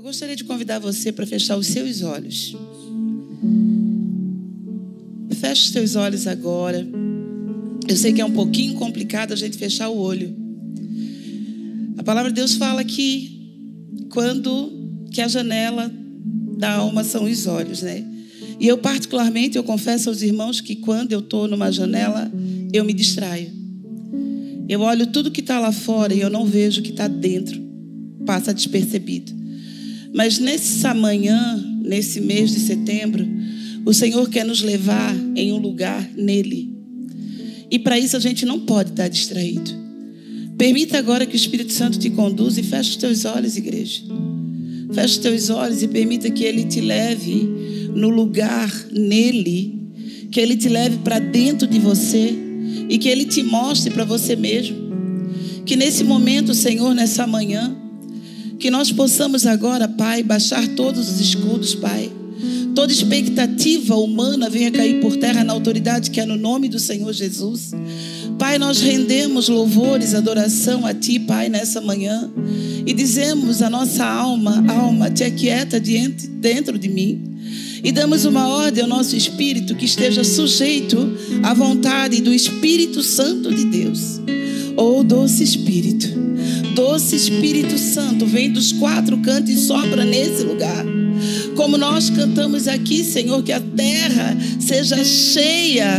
gostaria de convidar você para fechar os seus olhos. Feche os seus olhos agora. Eu sei que é um pouquinho complicado a gente fechar o olho. A palavra de Deus fala que a janela da alma são os olhos, né? E eu particularmente, eu confesso aos irmãos que quando eu estou numa janela, eu me distraio. Eu olho tudo que está lá fora e eu não vejo o que está dentro. Passa despercebido. Mas nessa manhã, nesse mês de setembro, o Senhor quer nos levar em um lugar nele. E para isso a gente não pode estar distraído. Permita agora que o Espírito Santo te conduza e feche os teus olhos, igreja. Feche os teus olhos e permita que ele te leve no lugar nele. Que ele te leve para dentro de você e que ele te mostre para você mesmo. Que nesse momento, Senhor, nessa manhã, que nós possamos agora, Pai, baixar todos os escudos, Pai. Toda expectativa humana venha cair por terra na autoridade que é no nome do Senhor Jesus. Pai, nós rendemos louvores, adoração a Ti, Pai, nessa manhã. E dizemos a nossa alma, te aquieta dentro de mim. E damos uma ordem ao nosso espírito que esteja sujeito à vontade do Espírito Santo de Deus. Oh, doce Espírito Santo, vem dos quatro cantos e sopra nesse lugar. Como nós cantamos aqui, Senhor, que a terra seja cheia.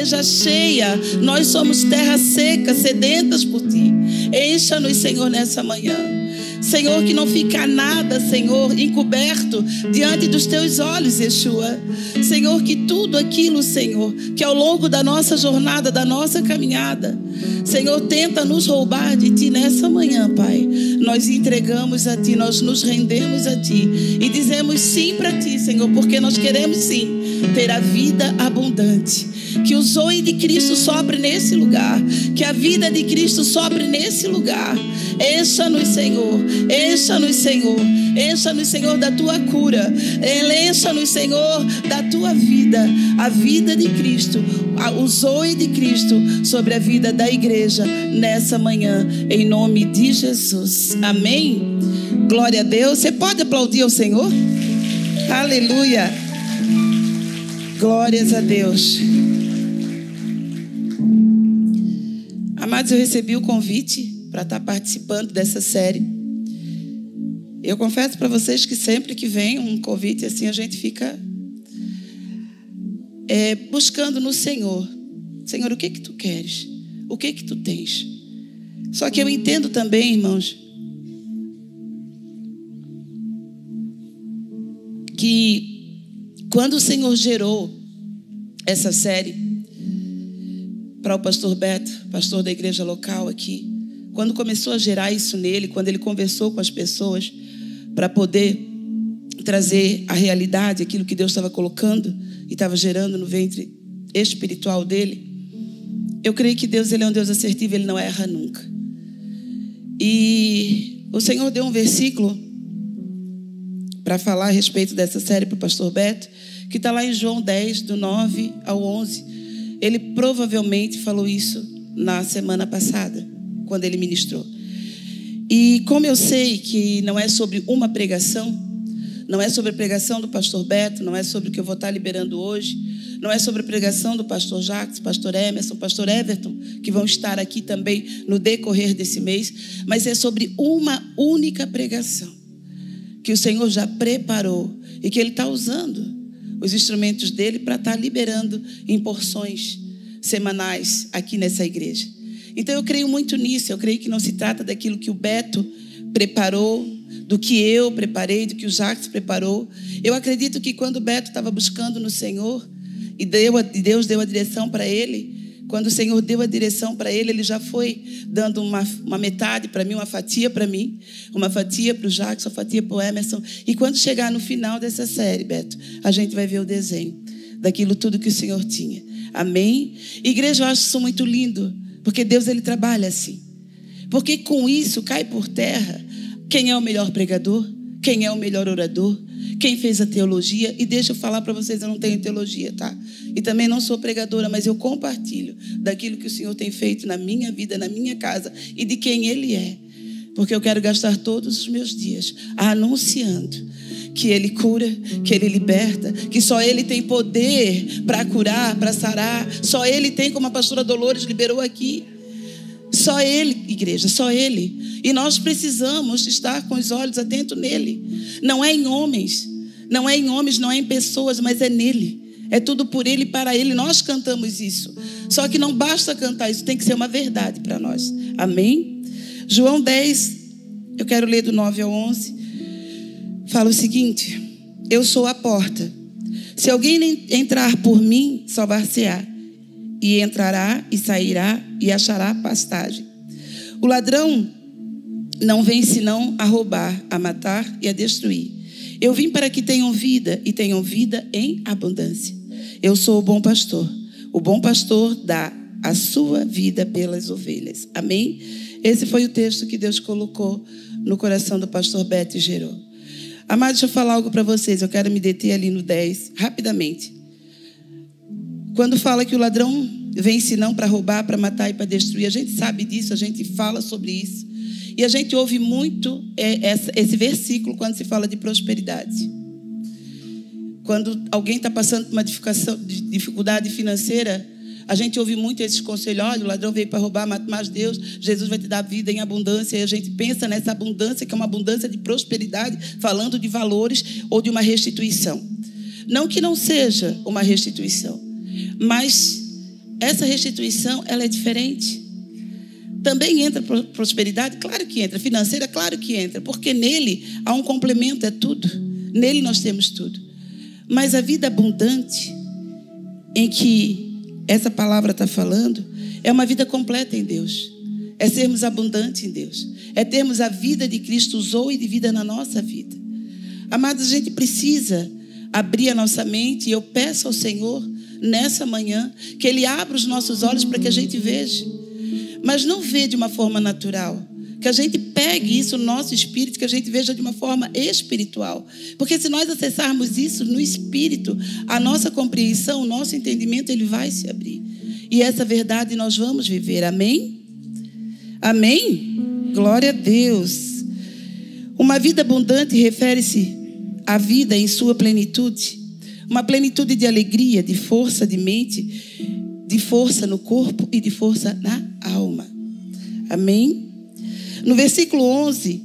Nós somos terra seca, sedentas por Ti. Encha-nos, Senhor, nessa manhã. Senhor, que não fica nada, Senhor, encoberto diante dos Teus olhos, Yeshua. Senhor, que tudo aquilo, Senhor, que ao longo da nossa jornada, da nossa caminhada, Senhor, tenta nos roubar de Ti nessa manhã, Pai. Nós entregamos a Ti, nós nos rendemos a Ti e dizemos sim para Ti, Senhor, porque nós queremos sim ter a vida abundante. Que o zoe de Cristo sopre nesse lugar. Que a vida de Cristo sopre nesse lugar. Encha-nos, Senhor. Encha-nos, Senhor. Encha-nos, Senhor, da Tua cura. Encha-nos, Senhor, da Tua vida. A vida de Cristo, o zoe de Cristo sobre a vida da igreja nessa manhã, em nome de Jesus. Amém? Glória a Deus. Você pode aplaudir ao Senhor? Aleluia. Glórias a Deus. Amados, eu recebi o convite para estar participando dessa série. Eu confesso para vocês que sempre que vem um convite assim, a gente fica buscando no Senhor. Senhor, o que Tu queres? O que Tu tens? Só que eu entendo também, irmãos, que quando o Senhor gerou essa série para o pastor Beto, pastor da igreja local aqui, quando começou a gerar isso nele, quando ele conversou com as pessoas para poder trazer a realidade, aquilo que Deus estava colocando e estava gerando no ventre espiritual dele, eu creio que Deus, ele é um Deus assertivo, ele não erra nunca. E o Senhor deu um versículo para falar a respeito dessa série para o pastor Beto, que está lá em João 10, do 9 ao 11. Ele provavelmente falou isso na semana passada, quando ele ministrou. E como eu sei que não é sobre uma pregação, não é sobre a pregação do pastor Beto, não é sobre o que eu vou estar liberando hoje, não é sobre a pregação do pastor Jacques, pastor Emerson, pastor Everton, que vão estar aqui também no decorrer desse mês, mas é sobre uma única pregação que o Senhor já preparou e que Ele está usando os instrumentos dele para estar liberando em porções semanais aqui nessa igreja. Então eu creio muito nisso. Eu creio que não se trata daquilo que o Beto preparou, do que eu preparei, do que o Jacques preparou. Eu acredito que quando o Beto estava buscando no Senhor e Deus deu a direção para ele, quando o Senhor deu a direção para ele, ele já foi dando uma metade para mim, uma fatia para mim, uma fatia para o Jacques, uma fatia para o Emerson. E quando chegar no final dessa série, Beto, a gente vai ver o desenho daquilo tudo que o Senhor tinha. Amém? Igreja, eu acho isso muito lindo, porque Deus, ele trabalha assim. Porque com isso cai por terra quem é o melhor pregador, quem é o melhor orador, quem fez a teologia. E deixa eu falar para vocês, eu não tenho teologia, tá? E também não sou pregadora, mas eu compartilho daquilo que o Senhor tem feito na minha vida, na minha casa e de quem Ele é. Porque eu quero gastar todos os meus dias anunciando que Ele cura, que Ele liberta, que só Ele tem poder para curar, para sarar. Só Ele tem, como a pastora Dolores liberou aqui. Só Ele, igreja, só Ele. E nós precisamos estar com os olhos atentos nele. Não é em homens, não é em pessoas, mas é nele. É tudo por Ele e para Ele. Nós cantamos isso. Só que não basta cantar isso, tem que ser uma verdade para nós. Amém? João 10, eu quero ler do 9 ao 11. Fala o seguinte: eu sou a porta. Se alguém entrar por mim, salvar-se-á. E entrará e sairá e achará pastagem. O ladrão não vem senão a roubar, a matar e a destruir. Eu vim para que tenham vida e tenham vida em abundância. Eu sou o bom pastor. O bom pastor dá a sua vida pelas ovelhas. Amém? Esse foi o texto que Deus colocou no coração do pastor Beto e gerou. Amado, deixa eu falar algo para vocês. Eu quero me deter ali no 10, rapidamente. Quando fala que o ladrão vem senão para roubar, para matar e para destruir, a gente sabe disso, a gente fala sobre isso. E a gente ouve muito esse versículo quando se fala de prosperidade. Quando alguém está passando por uma dificuldade financeira, a gente ouve muito esses conselhos: olha, o ladrão veio para roubar, mas Deus, Jesus vai te dar vida em abundância. E a gente pensa nessa abundância, que é uma abundância de prosperidade, falando de valores ou de uma restituição. Não que não seja uma restituição, mas essa restituição, ela é diferente. Também entra prosperidade? Claro que entra. Financeira? Claro que entra. Porque nele há um complemento, é tudo. Nele nós temos tudo. Mas a vida abundante, em que essa palavra está falando, é uma vida completa em Deus. É sermos abundantes em Deus. É termos a vida de Cristo usou e de vida na nossa vida. Amados, a gente precisa abrir a nossa mente, e eu peço ao Senhor nessa manhã que Ele abra os nossos olhos para que a gente veja, mas não vê de uma forma natural, que a gente pegue isso no nosso espírito, que a gente veja de uma forma espiritual, porque se nós acessarmos isso no espírito, a nossa compreensão, o nosso entendimento, ele vai se abrir, e essa verdade nós vamos viver. Amém? Amém? Glória a Deus. Uma vida abundante refere-se à vida em sua plenitude. Uma plenitude de alegria, de força de mente, de força no corpo e de força na alma. Amém? No versículo 11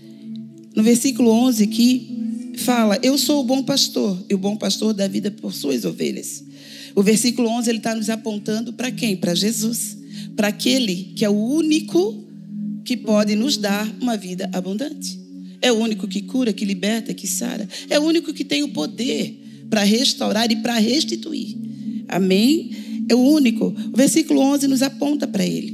aqui, fala: eu sou o bom pastor, e o bom pastor dá vida por suas ovelhas. O versículo 11, ele está nos apontando para quem? Para Jesus. Para aquele que é o único que pode nos dar uma vida abundante. É o único que cura, que liberta, que sara. É o único que tem o poder para restaurar e para restituir. Amém? É o único. O versículo 11 nos aponta para ele.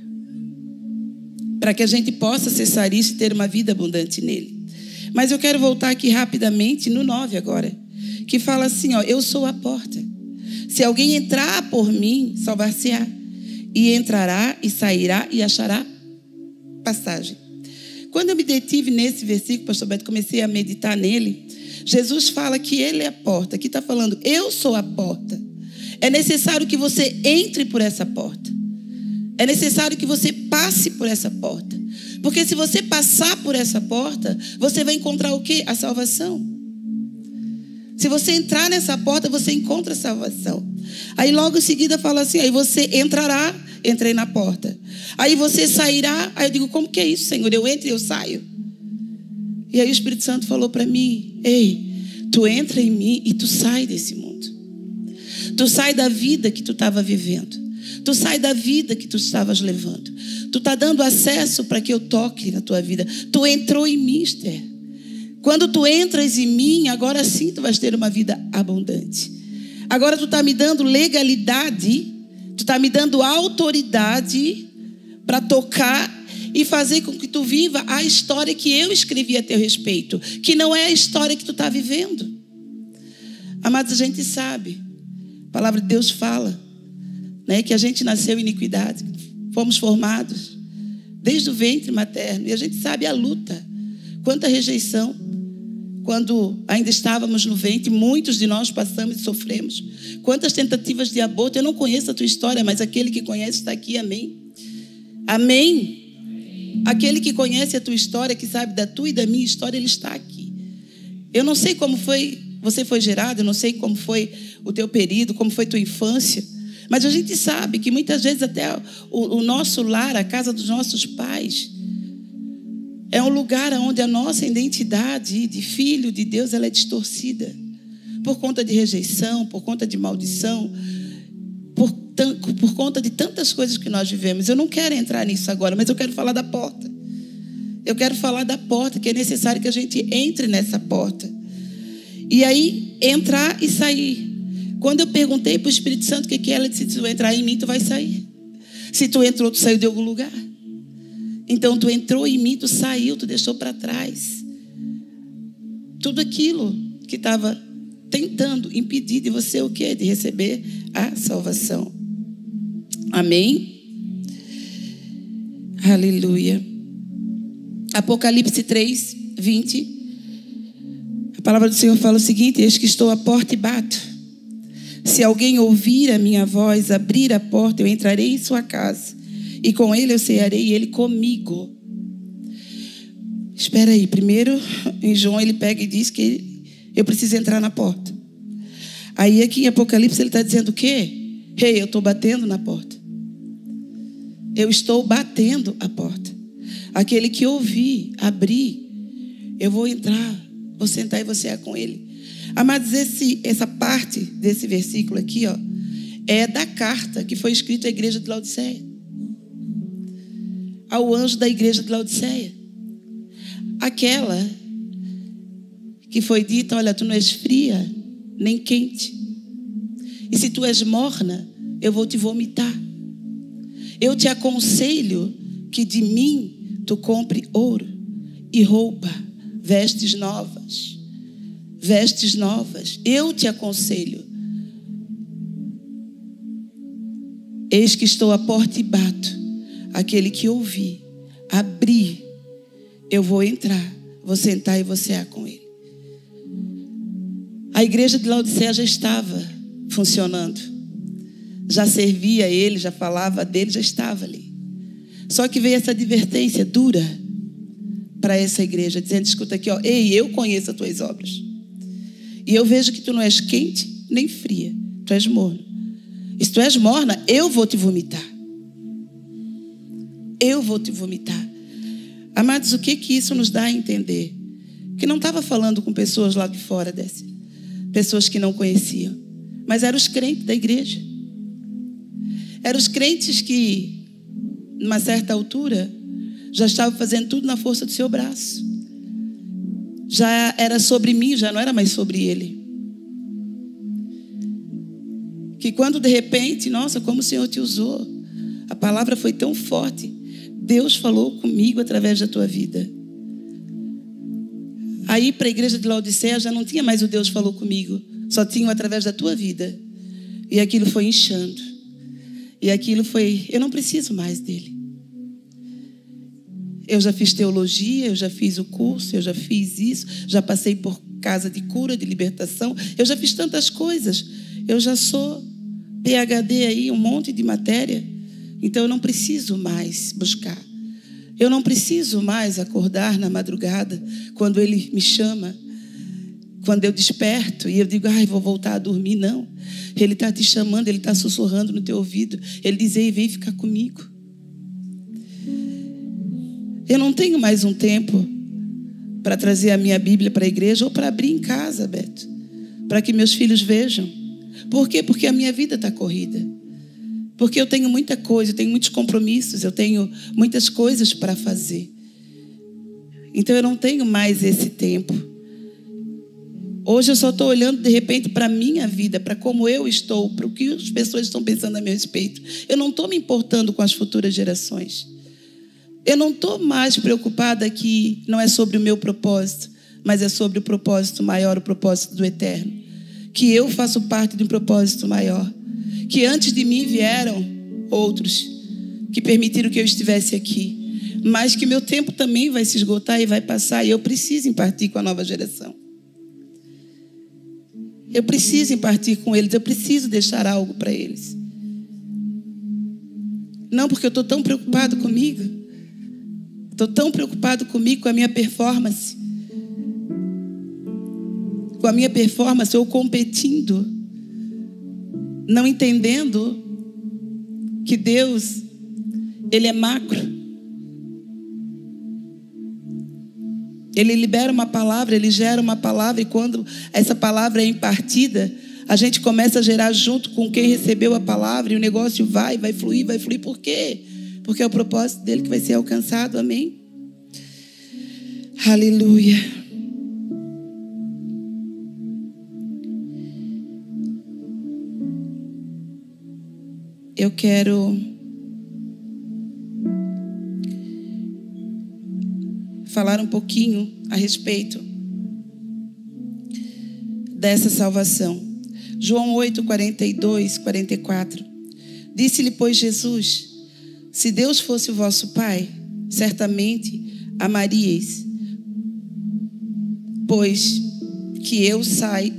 Para que a gente possa acessar isso e ter uma vida abundante nele. Mas eu quero voltar aqui rapidamente no 9 agora. Que fala assim, ó: eu sou a porta. Se alguém entrar por mim, salvar-se-á. E entrará e sairá e achará passagem. Quando eu me detive nesse versículo, pastor Beto, comecei a meditar nele. Jesus fala que ele é a porta. Aqui está falando: eu sou a porta. É necessário que você entre por essa porta. É necessário que você passe por essa porta. Porque se você passar por essa porta, você vai encontrar o quê? A salvação. Se você entrar nessa porta, você encontra a salvação. Aí logo em seguida fala assim: aí você entrará, entrei na porta. Aí você sairá. Aí eu digo: como que é isso, Senhor? Eu entro e eu saio. E aí o Espírito Santo falou para mim: ei, tu entra em mim e tu sai desse mundo. Tu sai da vida que tu estava vivendo. Tu sai da vida que tu estavas levando. Tu está dando acesso para que eu toque na tua vida. Tu entrou em mim, Esther. Quando tu entras em mim, agora sim tu vais ter uma vida abundante. Agora tu está me dando legalidade, tu está me dando autoridade para tocar e fazer com que tu viva a história que eu escrevi a teu respeito, que não é a história que tu está vivendo. Amados, a gente sabe, a palavra de Deus fala, né, que a gente nasceu em iniquidade, fomos formados desde o ventre materno, e a gente sabe a luta, quanta rejeição. Quando ainda estávamos no ventre, muitos de nós passamos e sofremos. Quantas tentativas de aborto. Eu não conheço a tua história, mas aquele que conhece está aqui. Amém? Amém? aquele que conhece a tua história, que sabe da tua e da minha história, ele está aqui. Eu não sei como você foi gerado, eu não sei como foi o teu período, como foi tua infância, mas a gente sabe que muitas vezes até o nosso lar, a casa dos nossos pais, é um lugar onde a nossa identidade de filho de Deus ela é distorcida por conta de rejeição, por conta de maldição, por conta de tantas coisas que nós vivemos. Eu não quero entrar nisso agora, mas eu quero falar da porta. Eu quero falar da porta, que é necessário que a gente entre nessa porta. E aí, entrar e sair. Quando eu perguntei para o Espírito Santo o que ela disse, se tu entrar em mim, tu vai sair. Se tu entrou, tu saiu de algum lugar. Então, tu entrou em mim, tu saiu, tu deixou para trás tudo aquilo que estava tentando impedir de você o quê? De receber a salvação. Amém? Aleluia. Apocalipse 3, 20. A palavra do Senhor fala o seguinte: eis que estou à porta e bato. Se alguém ouvir a minha voz, abrir a porta, eu entrarei em sua casa. E com ele eu cearei e ele comigo. Espera aí. Primeiro, em João, ele pega e diz que eu preciso entrar na porta. Aí aqui em Apocalipse ele está dizendo o quê? Eu estou batendo na porta. Eu estou batendo a porta. Aquele que ouvir, abrir, eu vou entrar, vou sentar e vou cear com ele. Amados, essa parte desse versículo aqui, ó, é da carta que foi escrita à igreja de Laodiceia. Ao anjo da igreja de Laodiceia. Aquela que foi dita: olha, tu não és fria, nem quente. E se tu és morna, eu vou te vomitar. Eu te aconselho que de mim tu compre ouro e roupa, vestes novas. Vestes novas. Eu te aconselho. Eis que estou à porta e bato. Aquele que ouvir, abrir, eu vou entrar, vou sentar e vou cear com ele. A igreja de Laodiceia já estava funcionando. Já servia a ele, já falava dele, já estava ali. Só que veio essa advertência dura para essa igreja, dizendo: escuta aqui, ó, ei, eu conheço as tuas obras. E eu vejo que tu não és quente nem fria, tu és morno. E se tu és morna, eu vou te vomitar. Eu vou te vomitar. Amados, o que isso nos dá a entender? Que não estava falando com pessoas lá de fora dessa, pessoas que não conheciam, mas eram os crentes da igreja. Eram os crentes que, numa certa altura, já estavam fazendo tudo na força do seu braço. Já era sobre mim, já não era mais sobre ele. Que quando de repente, nossa, como o Senhor te usou, a palavra foi tão forte, Deus falou comigo através da tua vida. Aí para a igreja de Laodiceia já não tinha mais o Deus falou comigo, só tinha através da tua vida. E aquilo foi inchando. E aquilo foi, eu não preciso mais dele. Eu já fiz teologia, eu já fiz o curso, eu já fiz isso, já passei por casa de cura, de libertação, eu já fiz tantas coisas. Eu já sou PhD aí, um monte de matéria. Então eu não preciso mais buscar. Eu não preciso mais acordar na madrugada quando ele me chama. Quando eu desperto e eu digo: ai, vou voltar a dormir. Não. Ele está te chamando, ele está sussurrando no teu ouvido. Ele diz: ei, vem ficar comigo. Eu não tenho mais um tempo para trazer a minha Bíblia para a igreja ou para abrir em casa, Beto, para que meus filhos vejam. Por quê? Porque a minha vida está corrida. Porque eu tenho muita coisa, eu tenho muitos compromissos, eu tenho muitas coisas para fazer. Então eu não tenho mais esse tempo. Hoje eu só estou olhando de repente para a minha vida, para como eu estou, para o que as pessoas estão pensando a meu respeito. Eu não estou me importando com as futuras gerações. Eu não estou mais preocupada que não é sobre o meu propósito, mas é sobre o propósito maior, o propósito do eterno. Que eu faço parte de um propósito maior. Que antes de mim vieram outros que permitiram que eu estivesse aqui. Mas que meu tempo também vai se esgotar e vai passar. E eu preciso impartir com a nova geração. Eu preciso impartir com eles. Eu preciso deixar algo para eles. Não porque eu estou tão preocupado comigo. Estou tão preocupado comigo, com a minha performance. Com a minha performance, ou competindo, não entendendo que Deus, Ele é macro. Ele libera uma palavra, Ele gera uma palavra, e quando essa palavra é impartida, a gente começa a gerar junto com quem recebeu a palavra, e o negócio vai fluir. Por quê? Porque é o propósito dele que vai ser alcançado, amém? Aleluia. Eu quero falar um pouquinho a respeito dessa salvação. João 8, 42, 44. Disse-lhe, pois, Jesus: se Deus fosse o vosso Pai, certamente amaríeis, pois que eu saí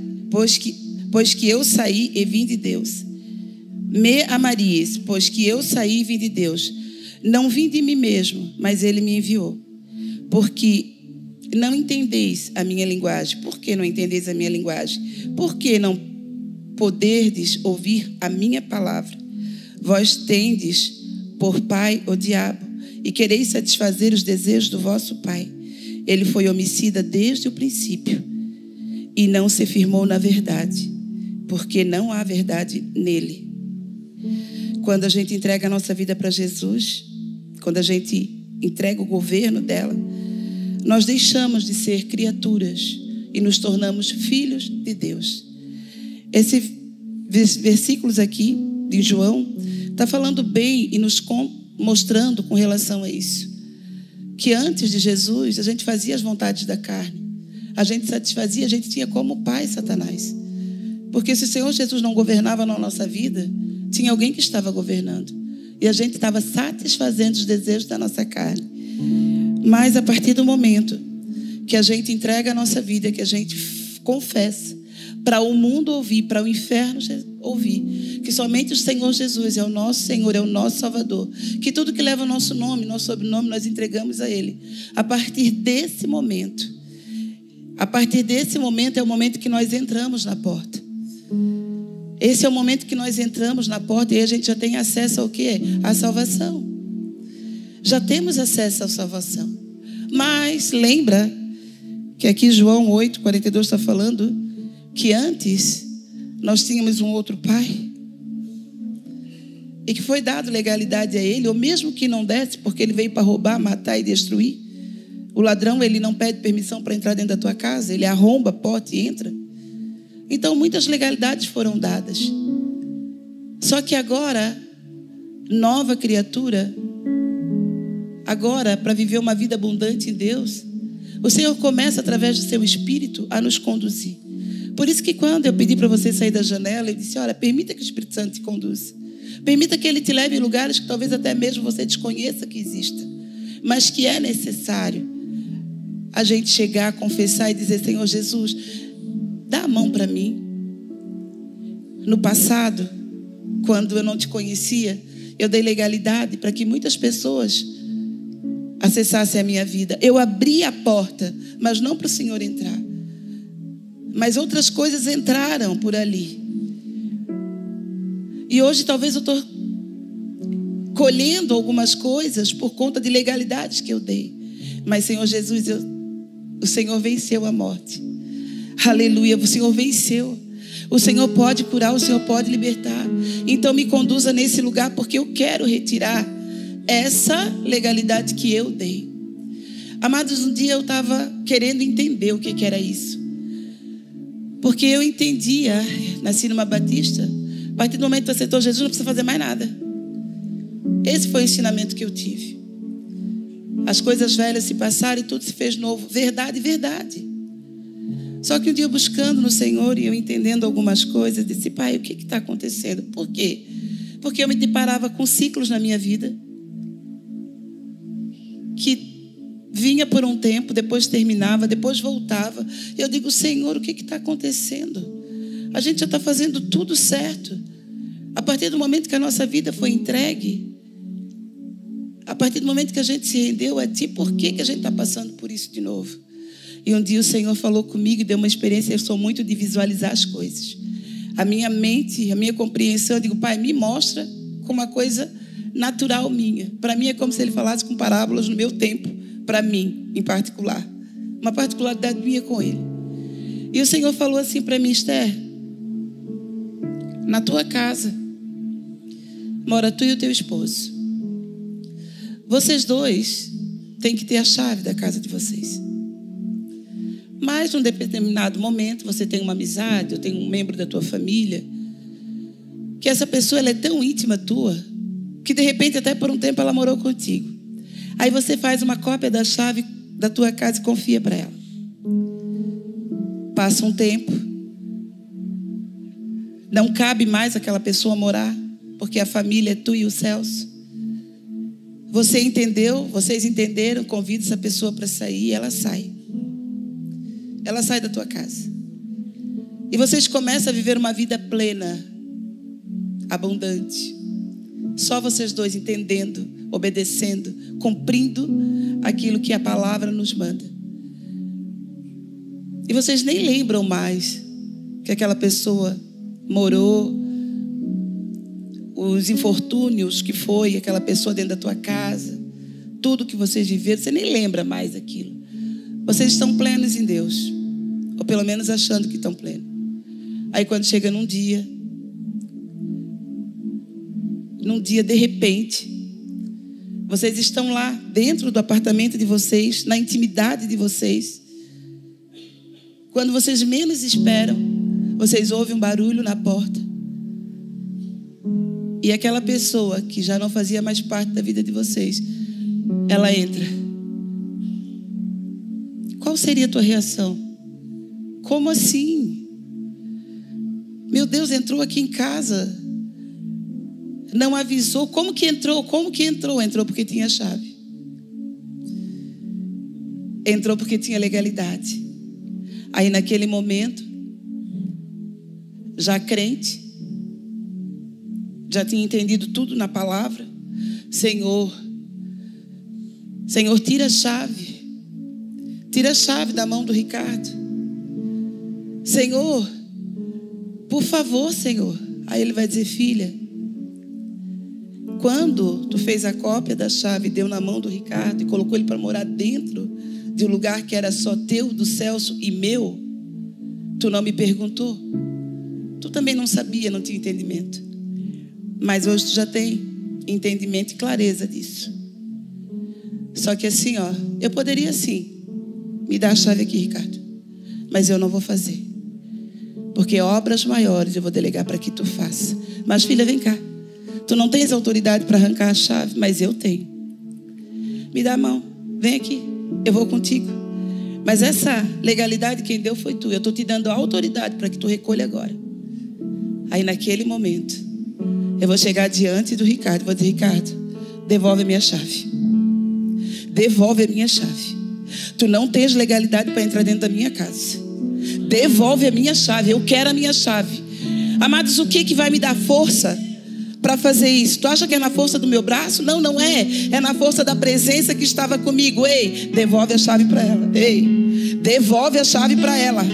e vim de Deus. Me amaríeis, pois que eu saí e vim de Deus. Não vim de mim mesmo, mas Ele me enviou. Porque não entendeis a minha linguagem. Por que não entendeis a minha linguagem? Por que não poderdes ouvir a minha palavra? Vós tendes por pai o diabo, e quereis satisfazer os desejos do vosso pai. Ele foi homicida desde o princípio, e não se firmou na verdade, porque não há verdade nele. Quando a gente entrega a nossa vida para Jesus, quando a gente entrega o governo dela, nós deixamos de ser criaturas e nos tornamos filhos de Deus. Esses versículos aqui de João está falando bem e nos mostrando com relação a isso, que antes de Jesus a gente fazia as vontades da carne, a gente satisfazia, a gente tinha como pai Satanás, porque se o Senhor Jesus não governava na nossa vida, tinha alguém que estava governando, e a gente estava satisfazendo os desejos da nossa carne. Mas a partir do momento que a gente entrega a nossa vida, que a gente confessa, para o mundo ouvir, para o inferno ouvir, que somente o Senhor Jesus é o nosso Senhor, é o nosso Salvador, que tudo que leva o nosso nome, nosso sobrenome, nós entregamos a Ele. A partir desse momento é o momento que nós entramos na porta. Esse é o momento que nós entramos na porta, e aí a gente já tem acesso ao quê? À salvação. Já temos acesso à salvação. Mas lembra que aqui João 8, 42 está falando que antes nós tínhamos um outro pai, e que foi dado legalidade a ele, ou mesmo que não desse, porque ele veio para roubar, matar e destruir. O ladrão, ele não pede permissão para entrar dentro da tua casa, ele arromba a porta e entra. Então muitas legalidades foram dadas. Só que agora, nova criatura, agora, para viver uma vida abundante em Deus, o Senhor começa, através do seu Espírito, a nos conduzir. Por isso que quando eu pedi para você sair da janela, eu disse, olha, permita que o Espírito Santo te conduza. Permita que Ele te leve em lugares que talvez até mesmo você desconheça que exista, mas que é necessário a gente chegar, confessar e dizer, Senhor Jesus, dá a mão para mim. No passado, quando eu não te conhecia, eu dei legalidade para que muitas pessoas acessassem a minha vida. Eu abri a porta, mas não para o Senhor entrar. Mas outras coisas entraram por ali. E hoje talvez eu estou colhendo algumas coisas por conta de legalidades que eu dei. Mas, Senhor Jesus, o Senhor venceu a morte. Aleluia, o Senhor venceu. O Senhor pode curar, o Senhor pode libertar. Então me conduza nesse lugar, porque eu quero retirar essa legalidade que eu dei. Amados, um dia eu estava querendo entender o que era isso. Porque eu entendia, nasci numa batista, a partir do momento que você aceitou Jesus, não precisa fazer mais nada. Esse foi o ensinamento que eu tive. As coisas velhas se passaram e tudo se fez novo. Verdade, verdade. Só que um dia, buscando no Senhor e eu entendendo algumas coisas, disse, pai, o que está acontecendo? Por quê? Porque eu me deparava com ciclos na minha vida que vinha por um tempo, depois terminava, depois voltava. Eu digo, Senhor, o que está acontecendo? A gente já está fazendo tudo certo. A partir do momento que a nossa vida foi entregue, partir do momento que a gente se rendeu a Ti, por que a gente está passando por isso de novo? E um dia o Senhor falou comigo e deu uma experiência. Eu sou muito de visualizar as coisas. A minha mente, a minha compreensão, eu digo, Pai, me mostra como uma coisa natural minha. Para mim é como se Ele falasse com parábolas no meu tempo, para mim, em particular. Uma particularidade minha com Ele. E o Senhor falou assim para mim, Esther, na tua casa mora tu e o teu esposo. Vocês dois têm que ter a chave da casa de vocês. Mas, num determinado momento, você tem uma amizade, ou tem um membro da tua família, que essa pessoa ela é tão íntima tua, que de repente, até por um tempo, ela morou contigo. Aí você faz uma cópia da chave da tua casa e confia para ela. Passa um tempo, não cabe mais aquela pessoa morar, porque a família é tu e o Celso. Você entendeu, vocês entenderam, convida essa pessoa para sair e ela sai. Ela sai da tua casa. E vocês começam a viver uma vida plena, abundante. Só vocês dois entendendo, obedecendo, cumprindo aquilo que a palavra nos manda. E vocês nem lembram mais que aquela pessoa morou, os infortúnios que foi aquela pessoa dentro da tua casa, tudo que vocês viveram, você nem lembra mais daquilo. Vocês estão plenos em Deus, ou pelo menos achando que estão plenos. Aí quando chega num dia de repente, vocês estão lá dentro do apartamento de vocês, na intimidade de vocês. Quando vocês menos esperam, vocês ouvem um barulho na porta. E aquela pessoa que já não fazia mais parte da vida de vocês, ela entra. Qual seria a tua reação? Como assim? Meu Deus, entrou aqui em casa. Não avisou. Como que entrou? Entrou porque tinha chave. Entrou porque tinha legalidade. Aí naquele momento, já crente, já tinha entendido tudo na palavra. Senhor, tira a chave. Tira a chave da mão do Ricardo. Senhor, por favor, Senhor. Aí ele vai dizer, filha, quando tu fez a cópia da chave, deu na mão do Ricardo e colocou ele para morar dentro de um lugar que era só teu, do Celso e meu, tu não me perguntou. Tu também não sabia, não tinha entendimento. Mas hoje tu já tem entendimento e clareza disso. Só que assim, ó, eu poderia assim, me dar a chave aqui, Ricardo, mas eu não vou fazer. Porque obras maiores eu vou delegar para que tu faça. Mas filha, vem cá. Tu não tens autoridade para arrancar a chave, mas eu tenho. Me dá a mão, vem aqui, eu vou contigo. Mas essa legalidade quem deu foi tu. Eu estou te dando a autoridade para que tu recolha agora. Aí naquele momento, eu vou chegar diante do Ricardo, vou dizer, Ricardo, devolve a minha chave. Devolve a minha chave. Tu não tens legalidade para entrar dentro da minha casa. Devolve a minha chave, eu quero a minha chave. Amados, o que vai me dar força para fazer isso? Tu acha que é na força do meu braço? Não, não é. É na força da presença que estava comigo. Ei, devolve a chave para ela. Ei, devolve a chave para ela.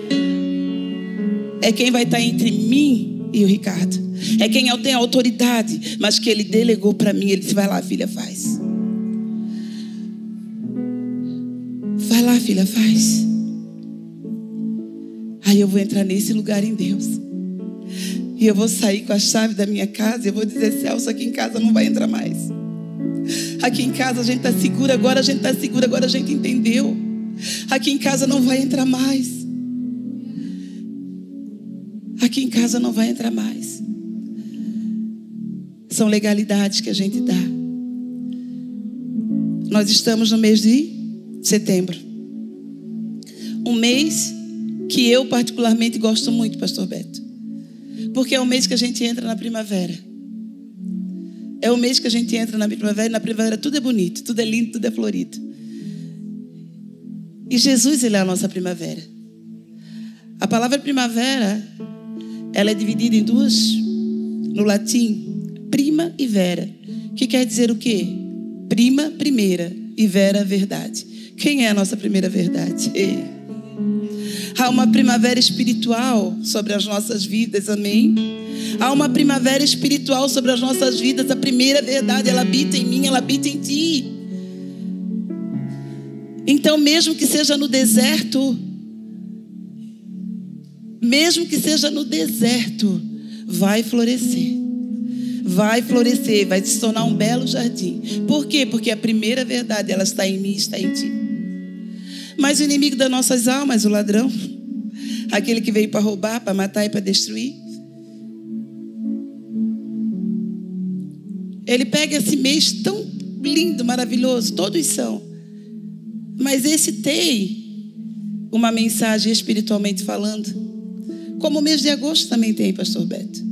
É quem vai estar entre mim e o Ricardo. É quem eu tenho autoridade, mas que ele delegou para mim. Ele disse, vai lá, filha, faz. Vai lá, filha, faz. Aí eu vou entrar nesse lugar em Deus. E eu vou sair com a chave da minha casa. E eu vou dizer, Celso, aqui em casa não vai entrar mais. Aqui em casa a gente está seguro. Agora a gente está seguro. Agora a gente entendeu. Aqui em casa não vai entrar mais. Aqui em casa não vai entrar mais. São legalidades que a gente dá. Nós estamos no mês de setembro. Um mês que eu particularmente gosto muito, pastor Beto. Porque é o mês que a gente entra na primavera. É o mês que a gente entra na primavera. E na primavera tudo é bonito, tudo é lindo, tudo é florido. E Jesus, ele é a nossa primavera. A palavra primavera, ela é dividida em duas, no latim, prima e vera. Que quer dizer o quê? Prima, primeira, e Vera, verdade. Quem é a nossa primeira verdade? Há uma primavera espiritual sobre as nossas vidas, amém? Há uma primavera espiritual sobre as nossas vidas. A primeira verdade, ela habita em mim, ela habita em ti. Então, mesmo que seja no deserto, vai florescer. Vai florescer, vai se tornar um belo jardim. Por quê? Porque a primeira verdade, ela está em mim, está em ti. Mas o inimigo das nossas almas, o ladrão, aquele que veio para roubar, para matar e para destruir, ele pega esse mês tão lindo, maravilhoso, todos são, mas esse tem uma mensagem espiritualmente falando, como o mês de agosto também tem, pastor Beto.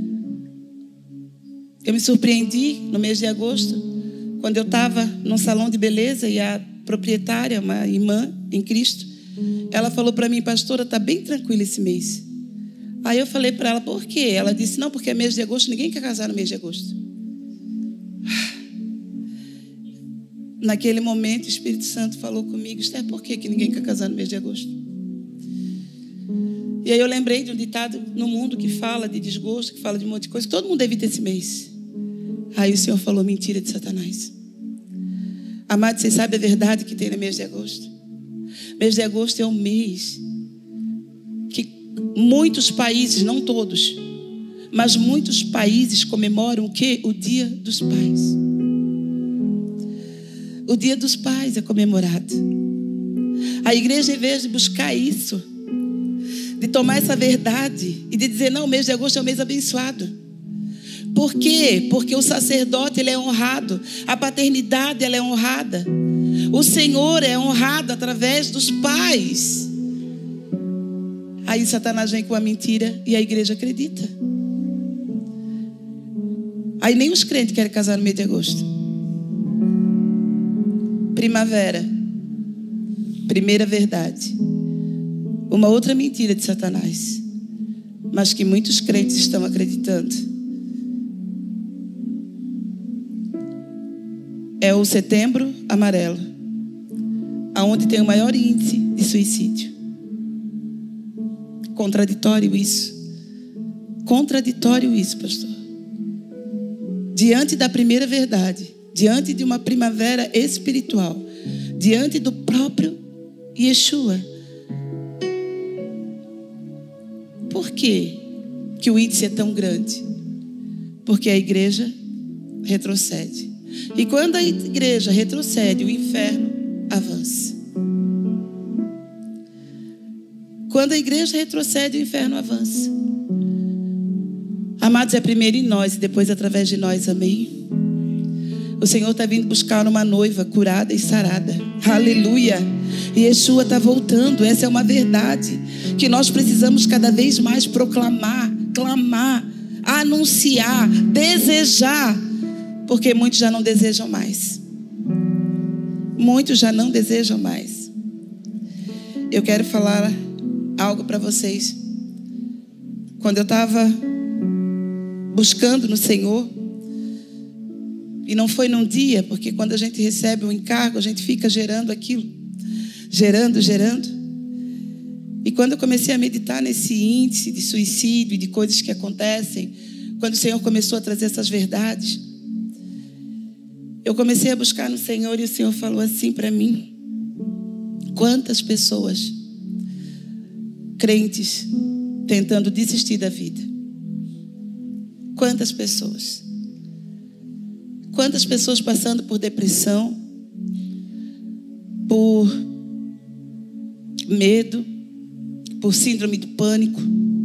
Eu me surpreendi no mês de agosto, quando eu estava num salão de beleza e a proprietária, uma irmã em Cristo, ela falou para mim: pastora, está bem tranquilo esse mês. Aí eu falei para ela: por quê? Ela disse: não, porque é mês de agosto, ninguém quer casar no mês de agosto. Naquele momento o Espírito Santo falou comigo: Esther, por que ninguém quer casar no mês de agosto? E aí eu lembrei de um ditado no mundo que fala de desgosto, que fala de um monte de coisa, que todo mundo evita esse mês. Aí o Senhor falou: mentira de Satanás. Amado, vocês sabem a verdade que tem no mês de agosto? Mês de agosto é um mês que muitos países, não todos, mas muitos países comemoram o quê? O Dia dos Pais. O Dia dos Pais é comemorado. A igreja, em vez de buscar isso, de tomar essa verdade e de dizer: não, o mês de agosto é um mês abençoado. Por quê? Porque o sacerdote, ele é honrado, a paternidade, ela é honrada, o Senhor é honrado através dos pais. Aí Satanás vem com a mentira e a igreja acredita. Aí nem os crentes querem casar no mês de agosto. Primavera, primeira verdade. Uma outra mentira de Satanás, mas que muitos crentes estão acreditando. É o Setembro Amarelo, aonde tem o maior índice de suicídio. Contraditório isso. Contraditório isso, pastor. Diante da primeira verdade, diante de uma primavera espiritual, diante do próprio Yeshua. Por quê que o índice é tão grande? Porque a igreja retrocede. E quando a igreja retrocede, o inferno avança. Quando a igreja retrocede, o inferno avança. Amados, é primeiro em nós e depois através de nós, amém? O Senhor está vindo buscar uma noiva curada e sarada. Aleluia! E Yeshua está voltando. Essa é uma verdade que nós precisamos cada vez mais proclamar, clamar, anunciar, desejar. Porque muitos já não desejam mais. Muitos já não desejam mais. Eu quero falar algo para vocês. Quando eu estava buscando no Senhor, e não foi num dia, porque quando a gente recebe um encargo, a gente fica gerando aquilo, gerando. E quando eu comecei a meditar nesse índice de suicídio e de coisas que acontecem, quando o Senhor começou a trazer essas verdades, eu comecei a buscar no Senhor e o Senhor falou assim para mim: quantas pessoas crentes tentando desistir da vida? Quantas pessoas? Quantas pessoas passando por depressão, por medo, por síndrome do pânico?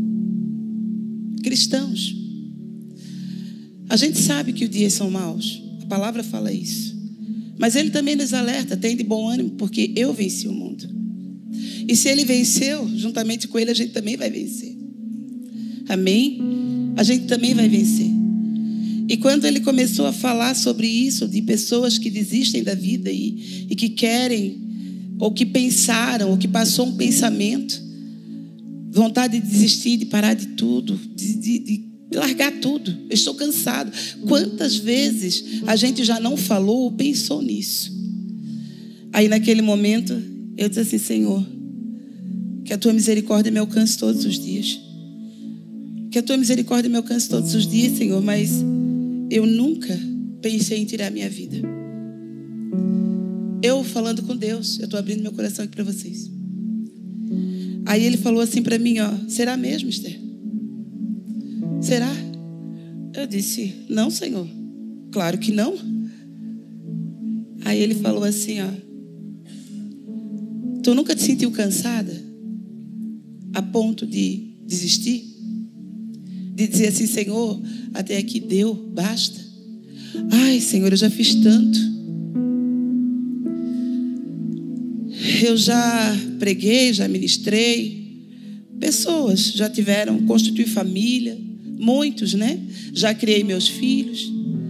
Cristãos. A gente sabe que os dias são maus. A palavra fala isso. Mas ele também nos alerta: tem de bom ânimo, porque eu venci o mundo. E se ele venceu, juntamente com ele, a gente também vai vencer. Amém? A gente também vai vencer. E quando ele começou a falar sobre isso, de pessoas que desistem da vida e que querem, ou que pensaram, ou que passou um pensamento, vontade de desistir, de parar de tudo, largar tudo. Eu estou cansado. Quantas vezes a gente já não falou ou pensou nisso? Aí naquele momento eu disse assim: Senhor, que a tua misericórdia me alcance todos os dias. Que a tua misericórdia me alcance todos os dias, Senhor. Mas eu nunca pensei em tirar minha vida. Eu falando com Deus, eu estou abrindo meu coração aqui para vocês. Aí ele falou assim para mim, ó: será mesmo, Esther? Será? Eu disse: não, Senhor, claro que não. Aí ele falou assim, ó: tu nunca te sentiu cansada a ponto de desistir? De dizer assim: Senhor, até aqui deu, basta. Ai, Senhor, eu já fiz tanto. Eu já preguei, já ministrei. Pessoas já tiveram, constituir família. Muitos, né? Já criei meus filhos.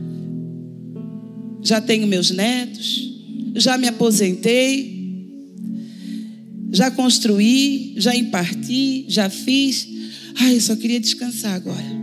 Já tenho meus netos. Já me aposentei. Já construí, já imparti, já fiz. Ai, eu só queria descansar agora.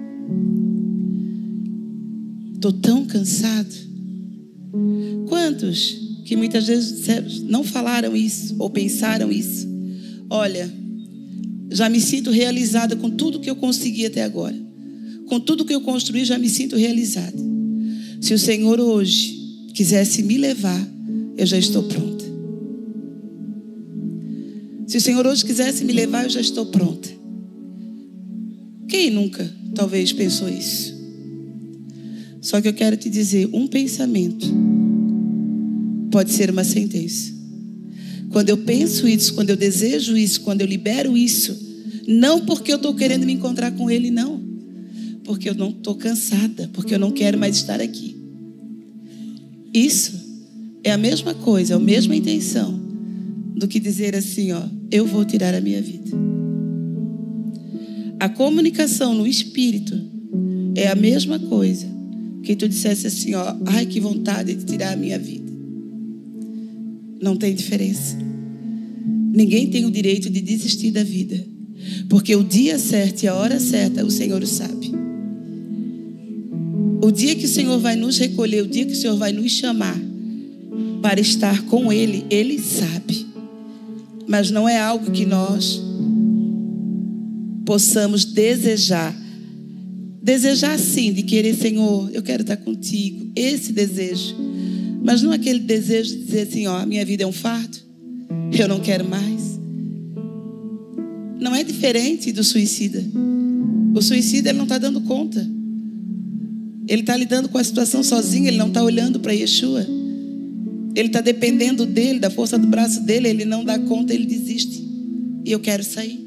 Estou tão cansado. Quantos que muitas vezes disseram, não falaram isso ou pensaram isso? Olha, já me sinto realizada com tudo que eu consegui até agora. Com tudo que eu construí, já me sinto realizada. Se o Senhor hoje quisesse me levar, eu já estou pronta. Se o Senhor hoje quisesse me levar, eu já estou pronta. Quem nunca, talvez, pensou isso? Só que eu quero te dizer, um pensamento pode ser uma sentença. Quando eu penso isso, quando eu desejo isso, quando eu libero isso, não porque eu estou querendo me encontrar com Ele, não. Porque eu não estou cansada, porque eu não quero mais estar aqui. Isso é a mesma coisa, é a mesma intenção do que dizer assim, ó: eu vou tirar a minha vida. A comunicação no espírito é a mesma coisa que tu dissesse assim, ó: ai, que vontade de tirar a minha vida. Não tem diferença. Ninguém tem o direito de desistir da vida, porque o dia certo e a hora certa o Senhor o sabe. O dia que o Senhor vai nos recolher, o dia que o Senhor vai nos chamar para estar com Ele, Ele sabe. Mas não é algo que nós possamos desejar. Desejar sim, de querer: Senhor, eu quero estar contigo. Esse desejo. Mas não aquele desejo de dizer assim, ó: minha vida é um fardo, eu não quero mais. Não é diferente do suicida. O suicida, ele não está dando conta. Ele está lidando com a situação sozinho, ele não está olhando para Yeshua. Ele está dependendo dele, da força do braço dele, ele não dá conta, ele desiste. E eu quero sair.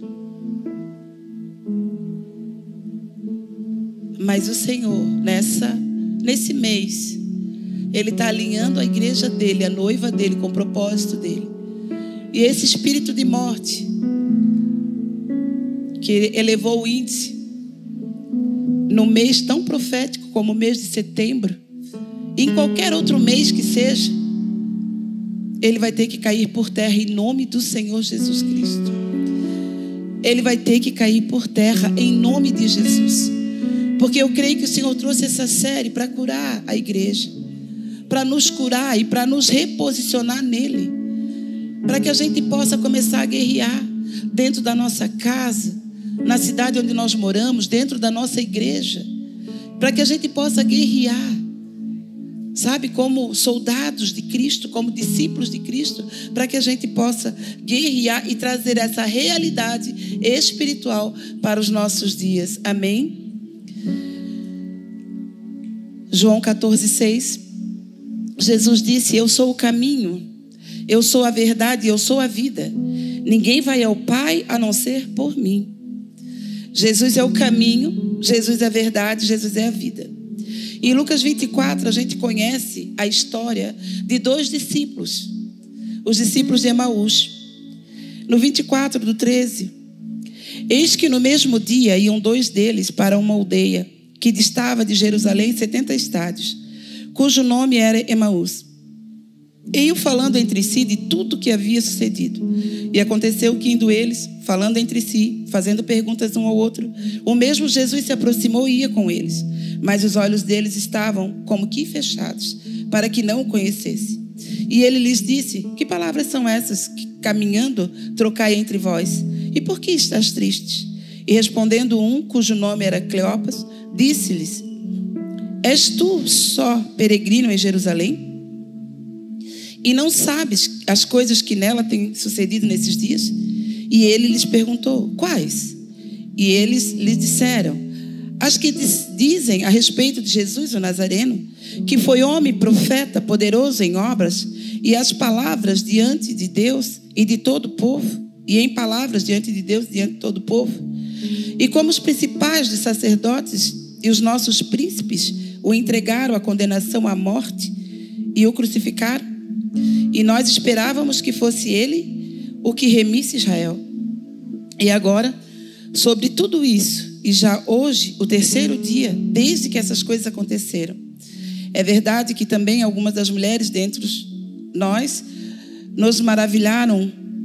Mas o Senhor, nesse mês, Ele está alinhando a igreja dele, a noiva dele, com o propósito dele. E esse espírito de morte, que elevou o índice no mês tão profético como o mês de setembro, e em qualquer outro mês que seja, ele vai ter que cair por terra em nome do Senhor Jesus Cristo. Ele vai ter que cair por terra em nome de Jesus. Porque eu creio que o Senhor trouxe essa série para curar a igreja, para nos curar e para nos reposicionar nele, para que a gente possa começar a guerrear dentro da nossa casa, na cidade onde nós moramos, dentro da nossa igreja, para que a gente possa guerrear, sabe, como soldados de Cristo, como discípulos de Cristo, para que a gente possa guerrear e trazer essa realidade espiritual para os nossos dias. Amém? João 14:6, Jesus disse: eu sou o caminho, eu sou a verdade, eu sou a vida. Ninguém vai ao Pai a não ser por mim. Jesus é o caminho, Jesus é a verdade, Jesus é a vida. E em Lucas 24 a gente conhece a história de 2 discípulos, os discípulos de Emaús. No 24:13, eis que no mesmo dia iam 2 deles para uma aldeia que distava de Jerusalém 70 estádios, cujo nome era Emaús. Iam falando entre si de tudo que havia sucedido. E aconteceu que, indo eles, falando entre si, fazendo perguntas um ao outro, o mesmo Jesus se aproximou e ia com eles. Mas os olhos deles estavam como que fechados, para que não o conhecesse. E ele lhes disse: que palavras são essas que, caminhando, trocai entre vós? E por que estás tristes? E respondendo um, cujo nome era Cleopas, disse-lhes: és tu só peregrino em Jerusalém? E não sabes as coisas que nela têm sucedido nesses dias? E ele lhes perguntou: quais? E eles lhe disseram: as que dizem a respeito de Jesus o Nazareno, que foi homem, profeta, poderoso em obras, e as palavras diante de Deus e de todo o povo, e em palavras diante de Deus e diante de todo o povo. E como os principais dos sacerdotes e os nossos príncipes o entregaram à condenação à morte e o crucificaram, e nós esperávamos que fosse ele o que remisse Israel. E agora, sobre tudo isso, e já hoje, o terceiro dia, desde que essas coisas aconteceram, é verdade que também algumas das mulheres dentre nós nos maravilharam,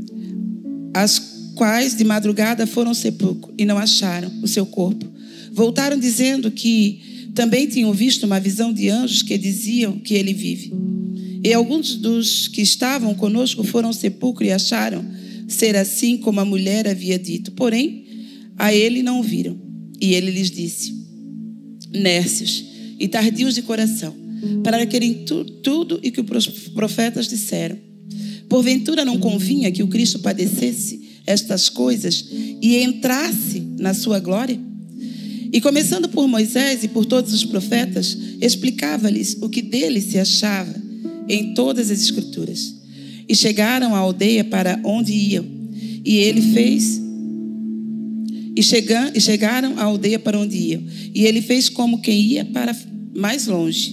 as quais de madrugada foram ao sepulcro e não acharam o seu corpo. Voltaram dizendo que também tinham visto uma visão de anjos que diziam que ele vive. E alguns dos que estavam conosco foram ao sepulcro e acharam ser assim como a mulher havia dito. Porém, a ele não o viram. E ele lhes disse: nércios e tardios de coração, para querem tudo e que os profetas disseram. Porventura não convinha que o Cristo padecesse estas coisas e entrasse na sua glória? E começando por Moisés e por todos os profetas, explicava-lhes o que dele se achava em todas as escrituras. E chegaram à aldeia para onde iam, e ele fez... E chegaram à aldeia para onde iam, e ele fez como quem ia para mais longe.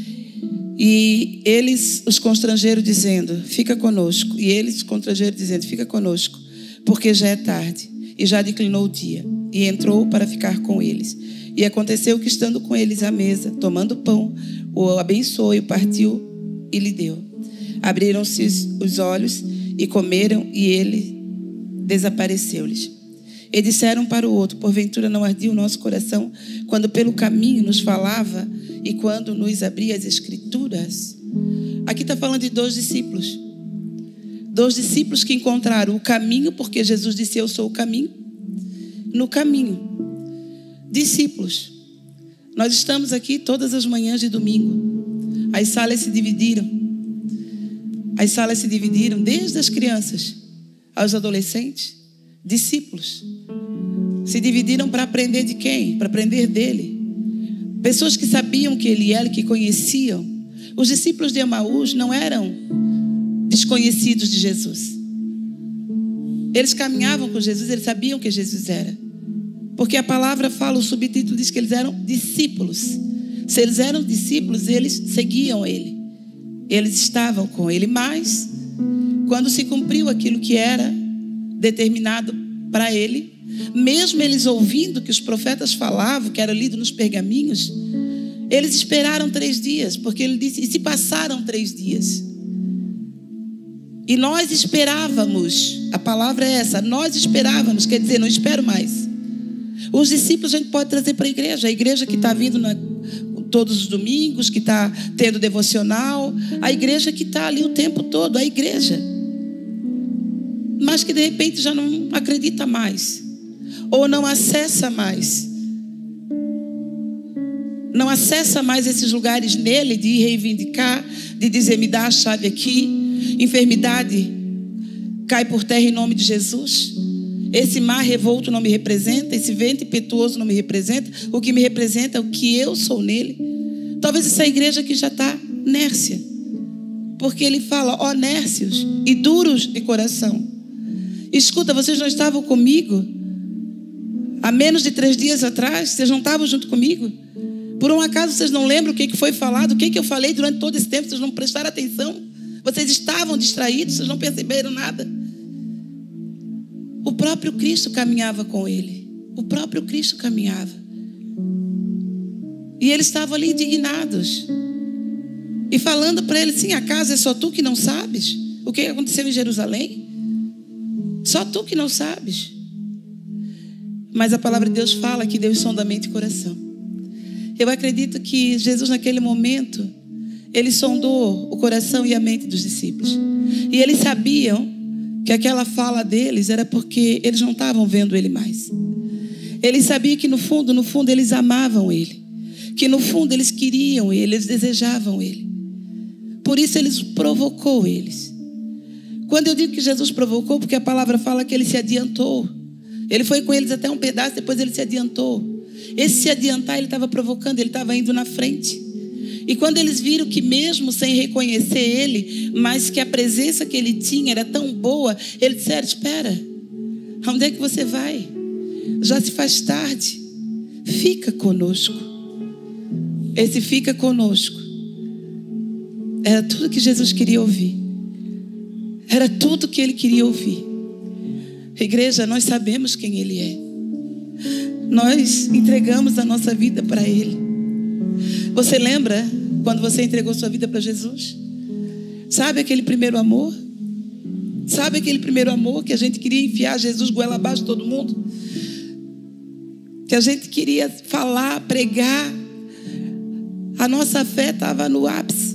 E eles os constrangeram dizendo: fica conosco. E eles os constrangeram dizendo: fica conosco, porque já é tarde e já declinou o dia. E entrou para ficar com eles. E aconteceu que, estando com eles à mesa, tomando pão, o abençoou e o partiu e lhe deu. Abriram-se os olhos e comeram, e ele desapareceu-lhes. E disseram para o outro: porventura não ardia o nosso coração quando pelo caminho nos falava e quando nos abria as escrituras? Aqui está falando de dois discípulos. Dois discípulos que encontraram o caminho, porque Jesus disse: eu sou o caminho. No caminho. Discípulos. Nós estamos aqui todas as manhãs de domingo. As salas se dividiram. As salas se dividiram desde as crianças aos adolescentes. Discípulos. Se dividiram para aprender de quem? Para aprender dele. Pessoas que sabiam que ele era, que conheciam. Os discípulos de Emaús não eram desconhecidos de Jesus. Eles caminhavam com Jesus, eles sabiam que Jesus era. Porque a palavra fala, o subtítulo diz que eles eram discípulos. Se eles eram discípulos, eles seguiam ele. Eles estavam com ele. Mas, quando se cumpriu aquilo que era determinado para ele, mesmo eles ouvindo que os profetas falavam, que era lido nos pergaminhos, eles esperaram 3 dias, porque ele disse: e se passaram 3 dias? E nós esperávamos, a palavra é essa, nós esperávamos, quer dizer, não espero mais. Os discípulos a gente pode trazer para a igreja que está vindo todos os domingos, que está tendo devocional, a igreja que está ali o tempo todo, a igreja, mas que de repente já não acredita mais, ou não acessa mais. Não acessa mais esses lugares nele de reivindicar, de dizer: me dá a chave aqui. Enfermidade cai por terra em nome de Jesus. Esse mar revolto não me representa, esse vento impetuoso não me representa. O que me representa é o que eu sou nele. Talvez essa igreja aqui já está nércia, porque ele fala: ó nércios e duros de coração. Escuta, vocês não estavam comigo há menos de 3 dias atrás? Vocês não estavam junto comigo? Por um acaso vocês não lembram o que foi falado? O que eu falei durante todo esse tempo? Vocês não prestaram atenção? Vocês estavam distraídos? Vocês não perceberam nada? O próprio Cristo caminhava com ele. O próprio Cristo caminhava. E eles estavam ali indignados. E falando para ele assim: acaso é só tu que não sabes o que aconteceu em Jerusalém? Só tu que não sabes. Mas a palavra de Deus fala que Deus sonda a mente e coração. Eu acredito que Jesus naquele momento, ele sondou o coração e a mente dos discípulos. E eles sabiam que aquela fala deles era porque eles não estavam vendo ele mais. Eles sabiam que no fundo eles amavam ele. Que no fundo eles queriam ele, eles desejavam ele. Por isso ele provocou eles. Quando eu digo que Jesus provocou, porque a palavra fala que ele se adiantou. Ele foi com eles até um pedaço, depois ele se adiantou. Esse se adiantar, ele estava provocando, ele estava indo na frente. E quando eles viram que mesmo sem reconhecer ele, mas que a presença que ele tinha era tão boa, eles disseram: espera, onde é que você vai? Já se faz tarde, fica conosco. Esse fica conosco era tudo que Jesus queria ouvir. Era tudo que ele queria ouvir. Igreja, nós sabemos quem ele é. Nós entregamos a nossa vida para ele. Você lembra quando você entregou sua vida para Jesus? Sabe aquele primeiro amor? Sabe aquele primeiro amor que a gente queria enfiar Jesus goela abaixo de todo mundo? Que a gente queria falar, pregar. A nossa fé estava no ápice.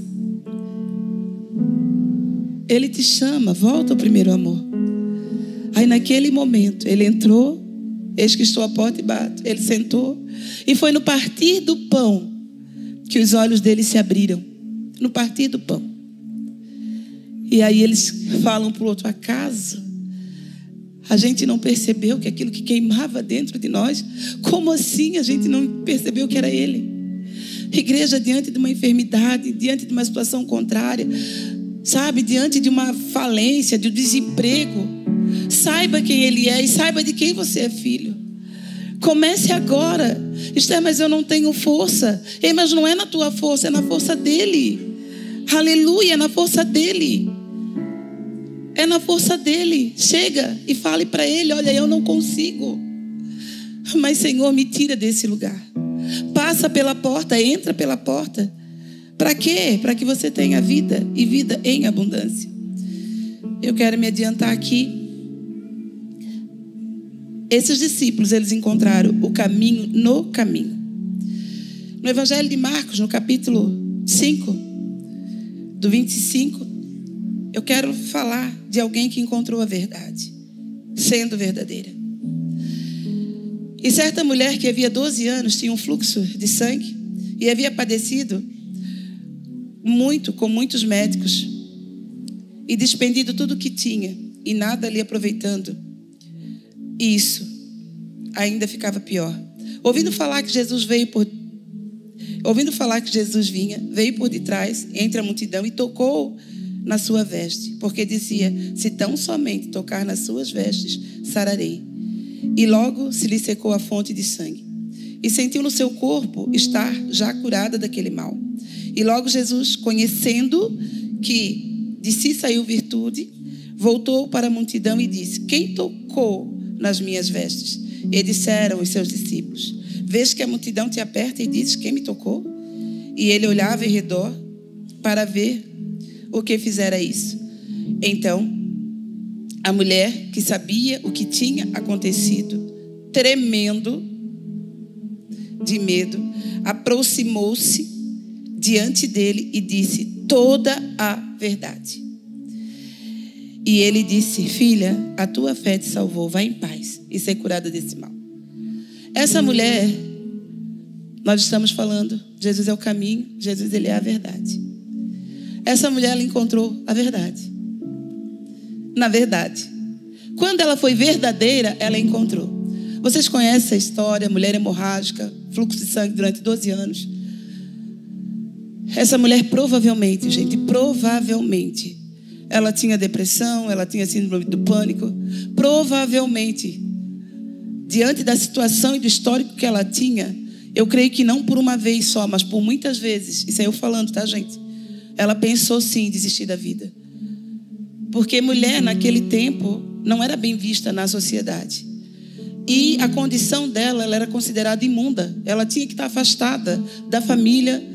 Ele te chama, volta ao primeiro amor. Aí naquele momento, ele entrou, eis que estou à porta e bato. Ele sentou, e foi no partir do pão que os olhos dele se abriram. No partir do pão. E aí eles falam para o outro: acaso a gente não percebeu que aquilo que queimava dentro de nós, como assim a gente não percebeu que era ele? Igreja, diante de uma enfermidade, diante de uma situação contrária, sabe, diante de uma falência, de um desemprego, saiba quem ele é e saiba de quem você é filho. Comece agora. Esther, mas eu não tenho força. Ei, mas não é na tua força, é na força dele. Aleluia, é na força dele. É na força dele. Chega e fale para ele: olha, eu não consigo, mas Senhor, me tira desse lugar. Passa pela porta, entra pela porta. Para quê? Para que você tenha vida e vida em abundância. Eu quero me adiantar aqui. Esses discípulos, eles encontraram o caminho no caminho. No Evangelho de Marcos, no capítulo 5, do 25, eu quero falar de alguém que encontrou a verdade, sendo verdadeira. E certa mulher que havia 12 anos tinha um fluxo de sangue e havia padecido muito com muitos médicos e despendido tudo o que tinha e nada lhe aproveitando. E isso ainda ficava pior. Ouvindo falar que Jesus vinha, veio por detrás entre a multidão e tocou na sua veste, porque dizia: se tão somente tocar nas suas vestes, sararei. E logo se lhe secou a fonte de sangue. E sentiu no seu corpo estar já curada daquele mal. E logo Jesus, conhecendo que de si saiu virtude, voltou para a multidão e disse: quem tocou nas minhas vestes? E disseram os seus discípulos: vês que a multidão te aperta e dizes: quem me tocou? E ele olhava em redor para ver o que fizera isso. Então a mulher, que sabia o que tinha acontecido, tremendo de medo, aproximou-se diante dele e disse toda a verdade. E ele disse: filha, a tua fé te salvou, vai em paz e ser curada desse mal. Essa mulher, nós estamos falando, Jesus é o caminho, Jesus ele é a verdade. Essa mulher, ela encontrou a verdade. Na verdade, quando ela foi verdadeira, ela encontrou. Vocês conhecem a história, mulher hemorrágica, fluxo de sangue durante 12 anos. Essa mulher provavelmente, ela tinha depressão, ela tinha síndrome do pânico. Provavelmente, diante da situação e do histórico que ela tinha, eu creio que não por uma vez só, mas por muitas vezes, isso é eu falando, tá, gente? Ela pensou sim em desistir da vida. Porque mulher, naquele tempo, não era bem vista na sociedade. E a condição dela, ela era considerada imunda. Ela tinha que estar afastada da família,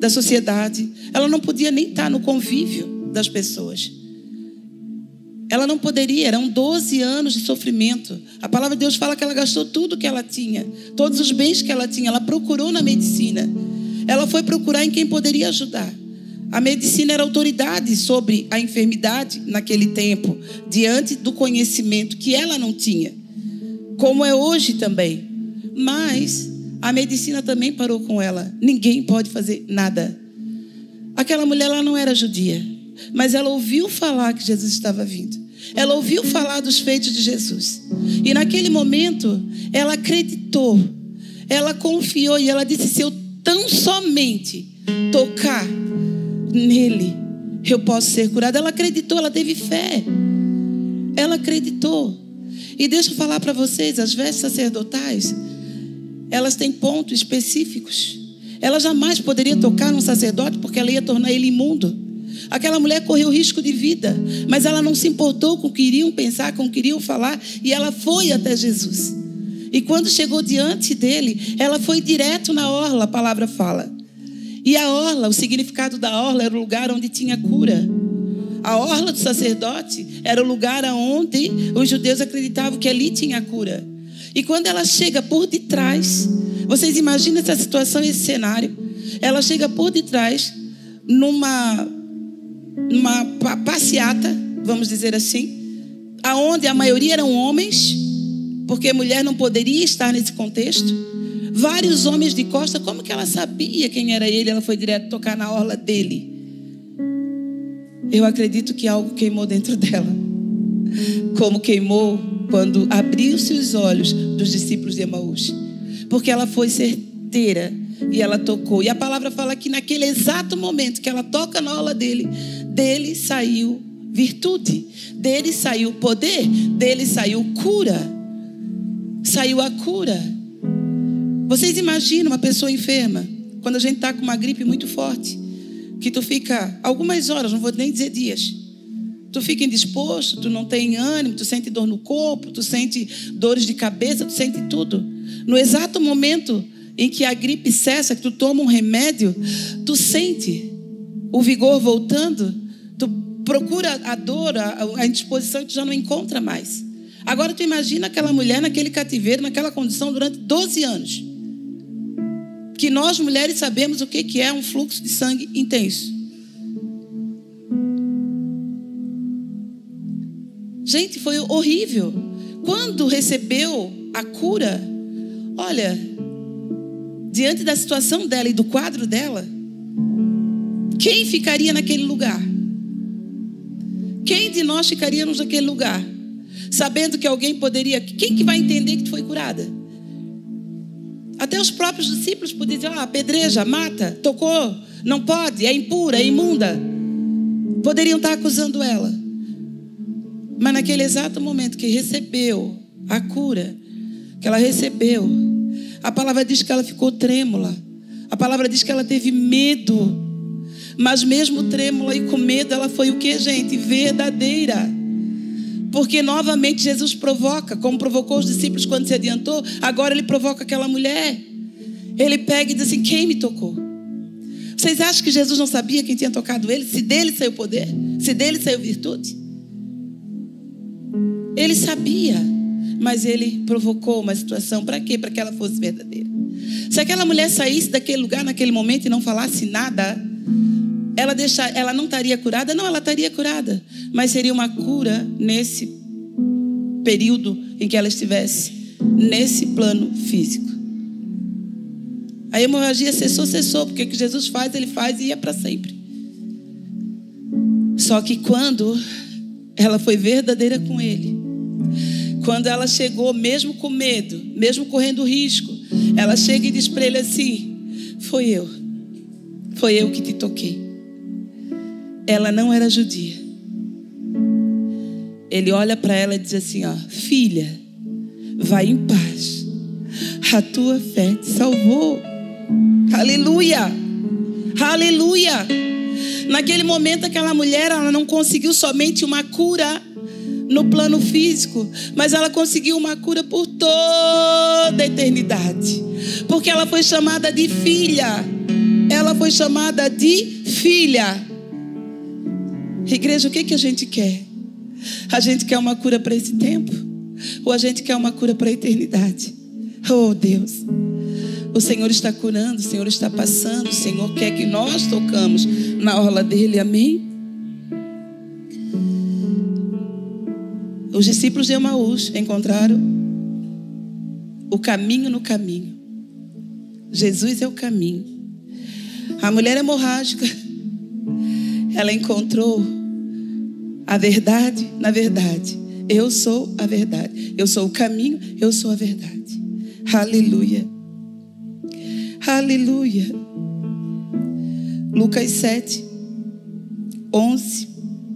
da sociedade. Ela não podia nem estar no convívio das pessoas. Ela não poderia, eram 12 anos de sofrimento. A palavra de Deus fala que ela gastou tudo que ela tinha, todos os bens que ela tinha. Ela procurou na medicina. Ela foi procurar em quem poderia ajudar. A medicina era autoridade sobre a enfermidade naquele tempo, diante do conhecimento que ela não tinha, como é hoje também. Mas a medicina também parou com ela. Ninguém pode fazer nada. Aquela mulher, ela não era judia, mas ela ouviu falar que Jesus estava vindo. Ela ouviu falar dos feitos de Jesus. E naquele momento, ela acreditou. Ela confiou e ela disse: se eu tão somente tocar nele, eu posso ser curada. Ela acreditou, ela teve fé. Ela acreditou. E deixa eu falar para vocês, as vestes sacerdotais, elas têm pontos específicos. Ela jamais poderia tocar num sacerdote, porque ela ia tornar ele imundo. Aquela mulher correu risco de vida, mas ela não se importou com o que iriam pensar, com o que iriam falar, e ela foi até Jesus. E quando chegou diante dele, ela foi direto na orla, a palavra fala. E a orla, o significado da orla era o lugar onde tinha cura. A orla do sacerdote era o lugar onde os judeus acreditavam que ali tinha cura. E quando ela chega por detrás, vocês imaginam essa situação, esse cenário? Ela chega por detrás, numa passeata, vamos dizer assim, aonde a maioria eram homens, porque mulher não poderia estar nesse contexto. Vários homens de costa. Como que ela sabia quem era ele? Ela foi direto tocar na orla dele. Eu acredito que algo queimou dentro dela, como queimou quando abriu-se os olhos dos discípulos de Emaús, porque ela foi certeira e ela tocou. E a palavra fala que naquele exato momento que ela toca na orla dele, dele saiu virtude, dele saiu poder, dele saiu cura. Saiu a cura. Vocês imaginam uma pessoa enferma, quando a gente está com uma gripe muito forte, que tu fica algumas horas, não vou nem dizer dias, tu fica indisposto, tu não tem ânimo, tu sente dor no corpo, tu sente dores de cabeça, tu sente tudo. No exato momento em que a gripe cessa, que tu toma um remédio, tu sente o vigor voltando, tu procura a dor, a indisposição, e tu já não encontra mais. Agora tu imagina aquela mulher naquele cativeiro, naquela condição durante 12 anos. Que nós mulheres sabemos o que é um fluxo de sangue intenso. Gente, foi horrível. Quando recebeu a cura, olha, diante da situação dela e do quadro dela, quem ficaria naquele lugar? Quem de nós ficaríamos naquele lugar? Sabendo que alguém poderia... Quem que vai entender que tu foi curada? Até os próprios discípulos podiam dizer: apedreja, mata, tocou, não pode, é impura, é imunda. Poderiam estar acusando ela. Mas naquele exato momento que recebeu a cura, que ela recebeu, a palavra diz que ela ficou trêmula. A palavra diz que ela teve medo. Mas mesmo trêmula e com medo, ela foi o que, gente? Verdadeira. Porque novamente Jesus provoca, como provocou os discípulos quando se adiantou, agora ele provoca aquela mulher. Ele pega e diz assim: quem me tocou? Vocês acham que Jesus não sabia quem tinha tocado ele? Se dele saiu poder? Se dele saiu virtude? Ele sabia, mas ele provocou uma situação. Para quê? Para que ela fosse verdadeira. Se aquela mulher saísse daquele lugar naquele momento e não falasse nada, ela não estaria curada? Não, ela estaria curada, mas seria uma cura nesse período em que ela estivesse nesse plano físico. A hemorragia cessou, porque o que Jesus faz, ele faz e é para sempre. Só que quando ela foi verdadeira com ele, quando ela chegou, mesmo com medo, mesmo correndo risco, ela chega e diz para ele assim: foi eu que te toquei. Ela não era judia. Ele olha para ela e diz assim: filha, vai em paz, a tua fé te salvou. Aleluia, aleluia. Naquele momento aquela mulher, ela não conseguiu somente uma cura no plano físico, mas ela conseguiu uma cura por toda a eternidade, porque ela foi chamada de filha. ela foi chamada de filha. Igreja, o que a gente quer? A gente quer uma cura para esse tempo? Ou a gente quer uma cura para a eternidade? Oh Deus, o Senhor está curando, o Senhor está passando, o Senhor quer que nós tocamos na orla dele, amém? Os discípulos de Emaús encontraram o caminho no caminho. Jesus é o caminho. A mulher hemorrágica, ela encontrou a verdade na verdade. Eu sou a verdade. Eu sou o caminho, eu sou a verdade. Aleluia. Aleluia. Lucas 7, 11.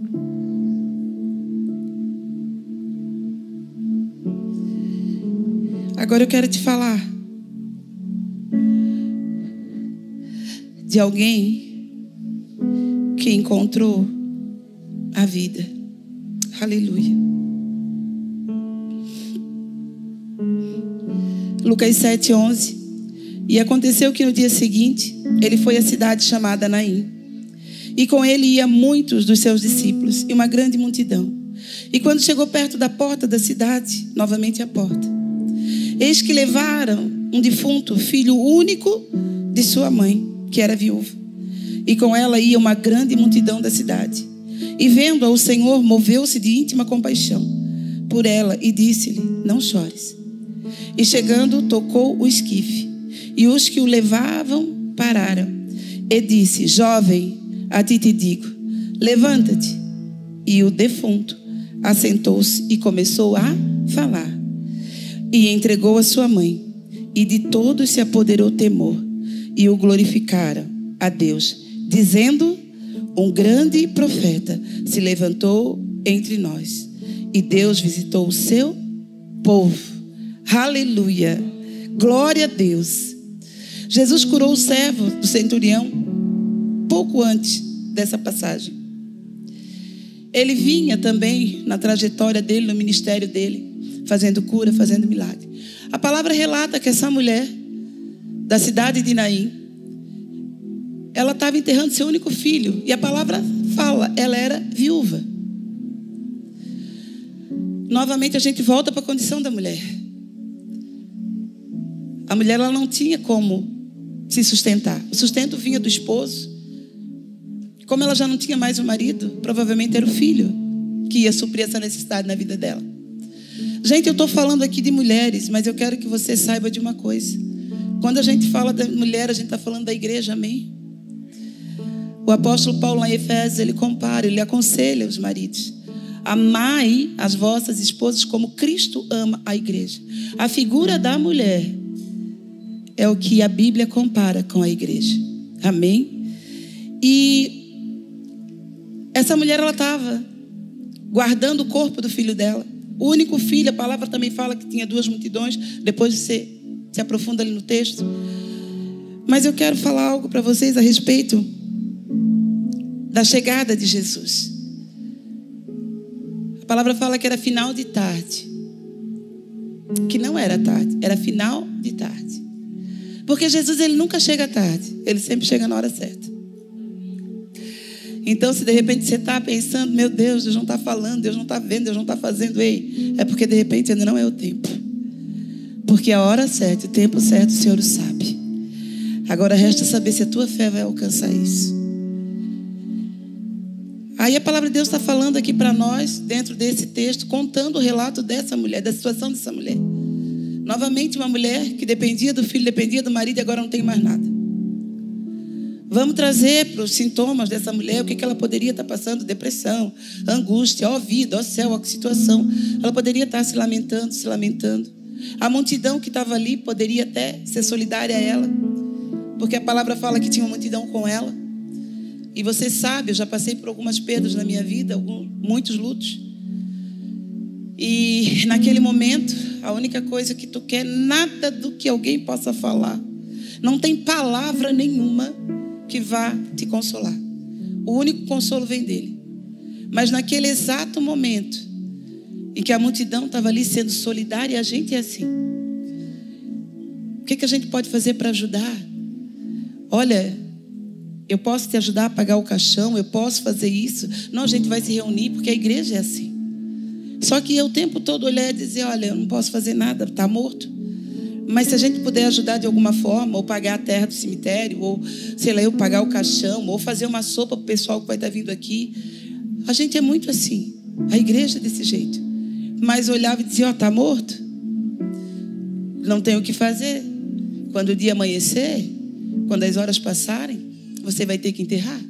Agora eu quero te falar de alguém que encontrou a vida. Aleluia. Lucas 7, 11. E aconteceu que no dia seguinte, ele foi à cidade chamada Naim. E com ele ia muitos dos seus discípulos e uma grande multidão. E quando chegou perto da porta da cidade, novamente a porta, eis que levaram um defunto, filho único de sua mãe, que era viúva. E com ela ia uma grande multidão da cidade. E vendo-a, o Senhor moveu-se de íntima compaixão por ela e disse-lhe: não chores. E chegando, tocou o esquife. E os que o levavam pararam. E disse: jovem, a ti te digo, levanta-te. E o defunto assentou-se e começou a falar. E entregou a sua mãe. E de todos se apoderou temor. E o glorificaram a Deus, dizendo: um grande profeta se levantou entre nós. E Deus visitou o seu povo. Aleluia. Glória a Deus. Jesus curou o servo do centurião pouco antes dessa passagem. Ele vinha também na trajetória dele, no ministério dele, fazendo cura, fazendo milagre. A palavra relata que essa mulher da cidade de Naim, ela estava enterrando seu único filho. E a palavra fala, ela era viúva. Novamente a gente volta para a condição da mulher. A mulher, ela não tinha como se sustentar. O sustento vinha do esposo. Como ela já não tinha mais o marido, provavelmente era o filho que ia suprir essa necessidade na vida dela. Gente, eu estou falando aqui de mulheres, mas eu quero que você saiba de uma coisa. Quando a gente fala da mulher, a gente está falando da igreja, amém? O apóstolo Paulo, lá em Efésios, ele compara, ele aconselha os maridos: amai as vossas esposas como Cristo ama a igreja. A figura da mulher é o que a Bíblia compara com a igreja. Amém? E essa mulher, ela estava guardando o corpo do filho dela. O único filho, a palavra também fala que tinha duas multidões. Depois você se aprofunda ali no texto. Mas eu quero falar algo para vocês a respeito da chegada de Jesus. A palavra fala que era final de tarde. Que não era tarde, era final de tarde. Porque Jesus, ele nunca chega tarde. Ele sempre chega na hora certa. Então, se de repente você está pensando: meu Deus, Deus não está falando, Deus não está vendo, Deus não está fazendo, ei, é porque de repente ainda não é o tempo. Porque a hora certa, o tempo certo, o Senhor o sabe. Agora resta saber se a tua fé vai alcançar isso. Aí a palavra de Deus está falando aqui para nós, dentro desse texto, contando o relato dessa mulher, da situação dessa mulher. Novamente, uma mulher que dependia do filho, dependia do marido e agora não tem mais nada. Vamos trazer para os sintomas dessa mulher o que ela poderia estar passando: depressão, angústia, ó vida, ó céu, ó situação. Ela poderia estar se lamentando. A multidão que estava ali poderia até ser solidária a ela, porque a palavra fala que tinha uma multidão com ela. E você sabe, eu já passei por algumas perdas na minha vida, muitos lutos. E naquele momento, a única coisa que tu quer, nada do que alguém possa falar. Não tem palavra nenhuma que vá te consolar. O único consolo vem dele. Mas naquele exato momento em que a multidão estava ali sendo solidária, e a gente é assim. O que a gente pode fazer para ajudar? Olha, Eu posso te ajudar a pagar o caixão, eu posso fazer isso. Não, a gente vai se reunir, porque a igreja é assim. Só que eu o tempo todo olhar e dizer, olha, eu não posso fazer nada, está morto. Mas se a gente puder ajudar de alguma forma, ou pagar a terra do cemitério, ou, sei lá, eu pagar o caixão, ou fazer uma sopa para o pessoal que vai estar vindo aqui. A gente é muito assim. A igreja é desse jeito. Mas olhava e dizia, ó, está morto. Não tem o que fazer. Quando o dia amanhecer, quando as horas passarem, você vai ter que enterrar.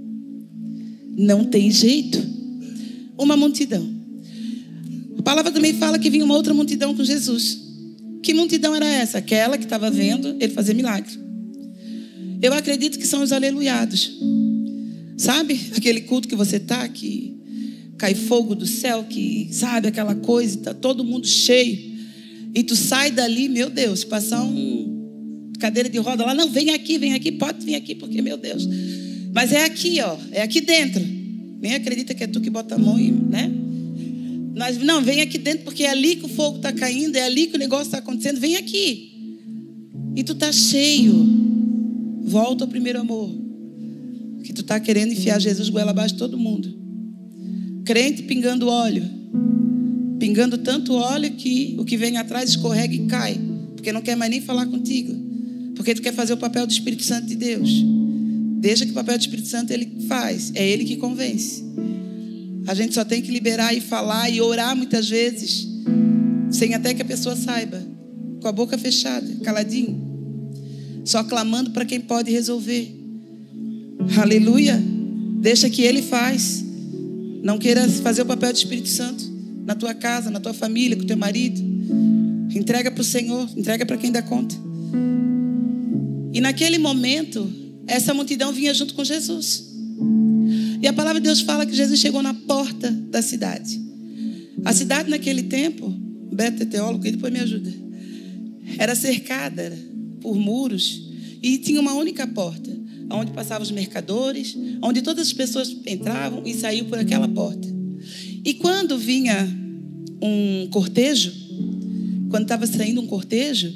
Não tem jeito. Uma multidão. A palavra também fala que vinha uma outra multidão com Jesus. Que multidão era essa? Aquela que estava vendo ele fazer milagre. Eu acredito que são os aleluiados. Sabe? Aquele culto que você está, que cai fogo do céu, que sabe aquela coisa, está todo mundo cheio. E tu sai dali, meu Deus, passar cadeira de roda lá, não, vem aqui, pode vir aqui, porque, meu Deus. Mas é aqui, ó, é aqui dentro. Nem acredita que é tu que bota a mão e, né? Mas, não, vem aqui dentro, porque é ali que o fogo está caindo, é ali que o negócio está acontecendo, vem aqui. E tu está cheio. Volta ao primeiro amor. Que tu está querendo enfiar Jesus goela abaixo de todo mundo. Crente pingando óleo. Pingando tanto óleo que o que vem atrás escorrega e cai. Porque não quer mais nem falar contigo. Porque tu quer fazer o papel do Espírito Santo de Deus. Deixa que o papel do Espírito Santo ele faz. É ele que convence. A gente só tem que liberar e falar e orar muitas vezes, sem até que a pessoa saiba, com a boca fechada, caladinho, só clamando para quem pode resolver. Aleluia. Deixa que ele faz. Não queira fazer o papel do Espírito Santo na tua casa, na tua família, com o teu marido. Entrega para o Senhor, entrega para quem dá conta. E naquele momento, essa multidão vinha junto com Jesus. E a palavra de Deus fala que Jesus chegou na porta da cidade. A cidade naquele tempo, Beto é teólogo, ele depois me ajuda, era cercada por muros e tinha uma única porta, onde passavam os mercadores, onde todas as pessoas entravam e saíam por aquela porta. E quando vinha um cortejo, quando estava saindo um cortejo,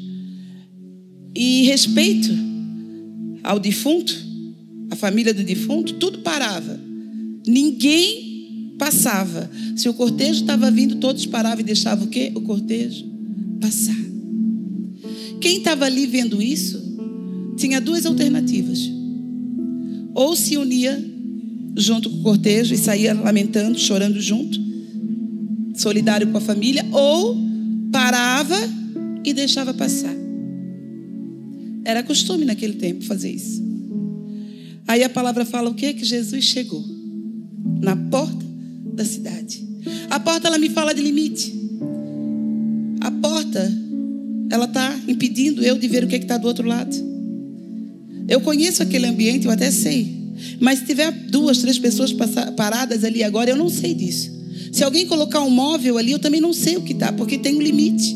e respeito ao defunto, a família do defunto, tudo parava. Ninguém passava. Se o cortejo estava vindo, todos paravam e deixavam o quê? O cortejo passar. Quem estava ali vendo isso, tinha duas alternativas. Ou se unia junto com o cortejo e saía lamentando, chorando junto, solidário com a família, ou parava e deixava passar. Era costume naquele tempo fazer isso. Aí a palavra fala o quê? Que Jesus chegou na porta da cidade. A porta, ela me fala de limite. A porta, ela está impedindo eu de ver o que está do outro lado. Eu conheço aquele ambiente, eu até sei. Mas se tiver 2, 3 pessoas paradas ali agora, eu não sei disso. Se alguém colocar um móvel ali, eu também não sei o que está, porque tem um limite.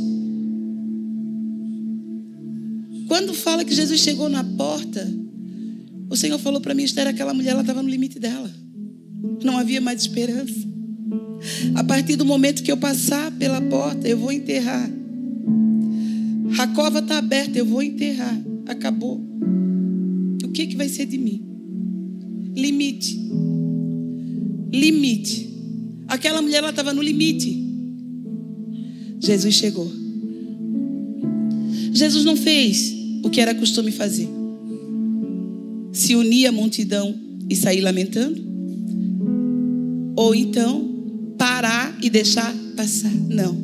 Quando fala que Jesus chegou na porta, o Senhor falou para mim, Esther, aquela mulher, ela estava no limite dela. Não havia mais esperança. A partir do momento que eu passar pela porta, eu vou enterrar. A cova está aberta, eu vou enterrar. Acabou. O que vai ser de mim? Limite. Limite. Aquela mulher, ela estava no limite. Jesus chegou. Jesus não fez o que era costume fazer. Se unir à multidão e sair lamentando. Ou então parar e deixar passar. Não.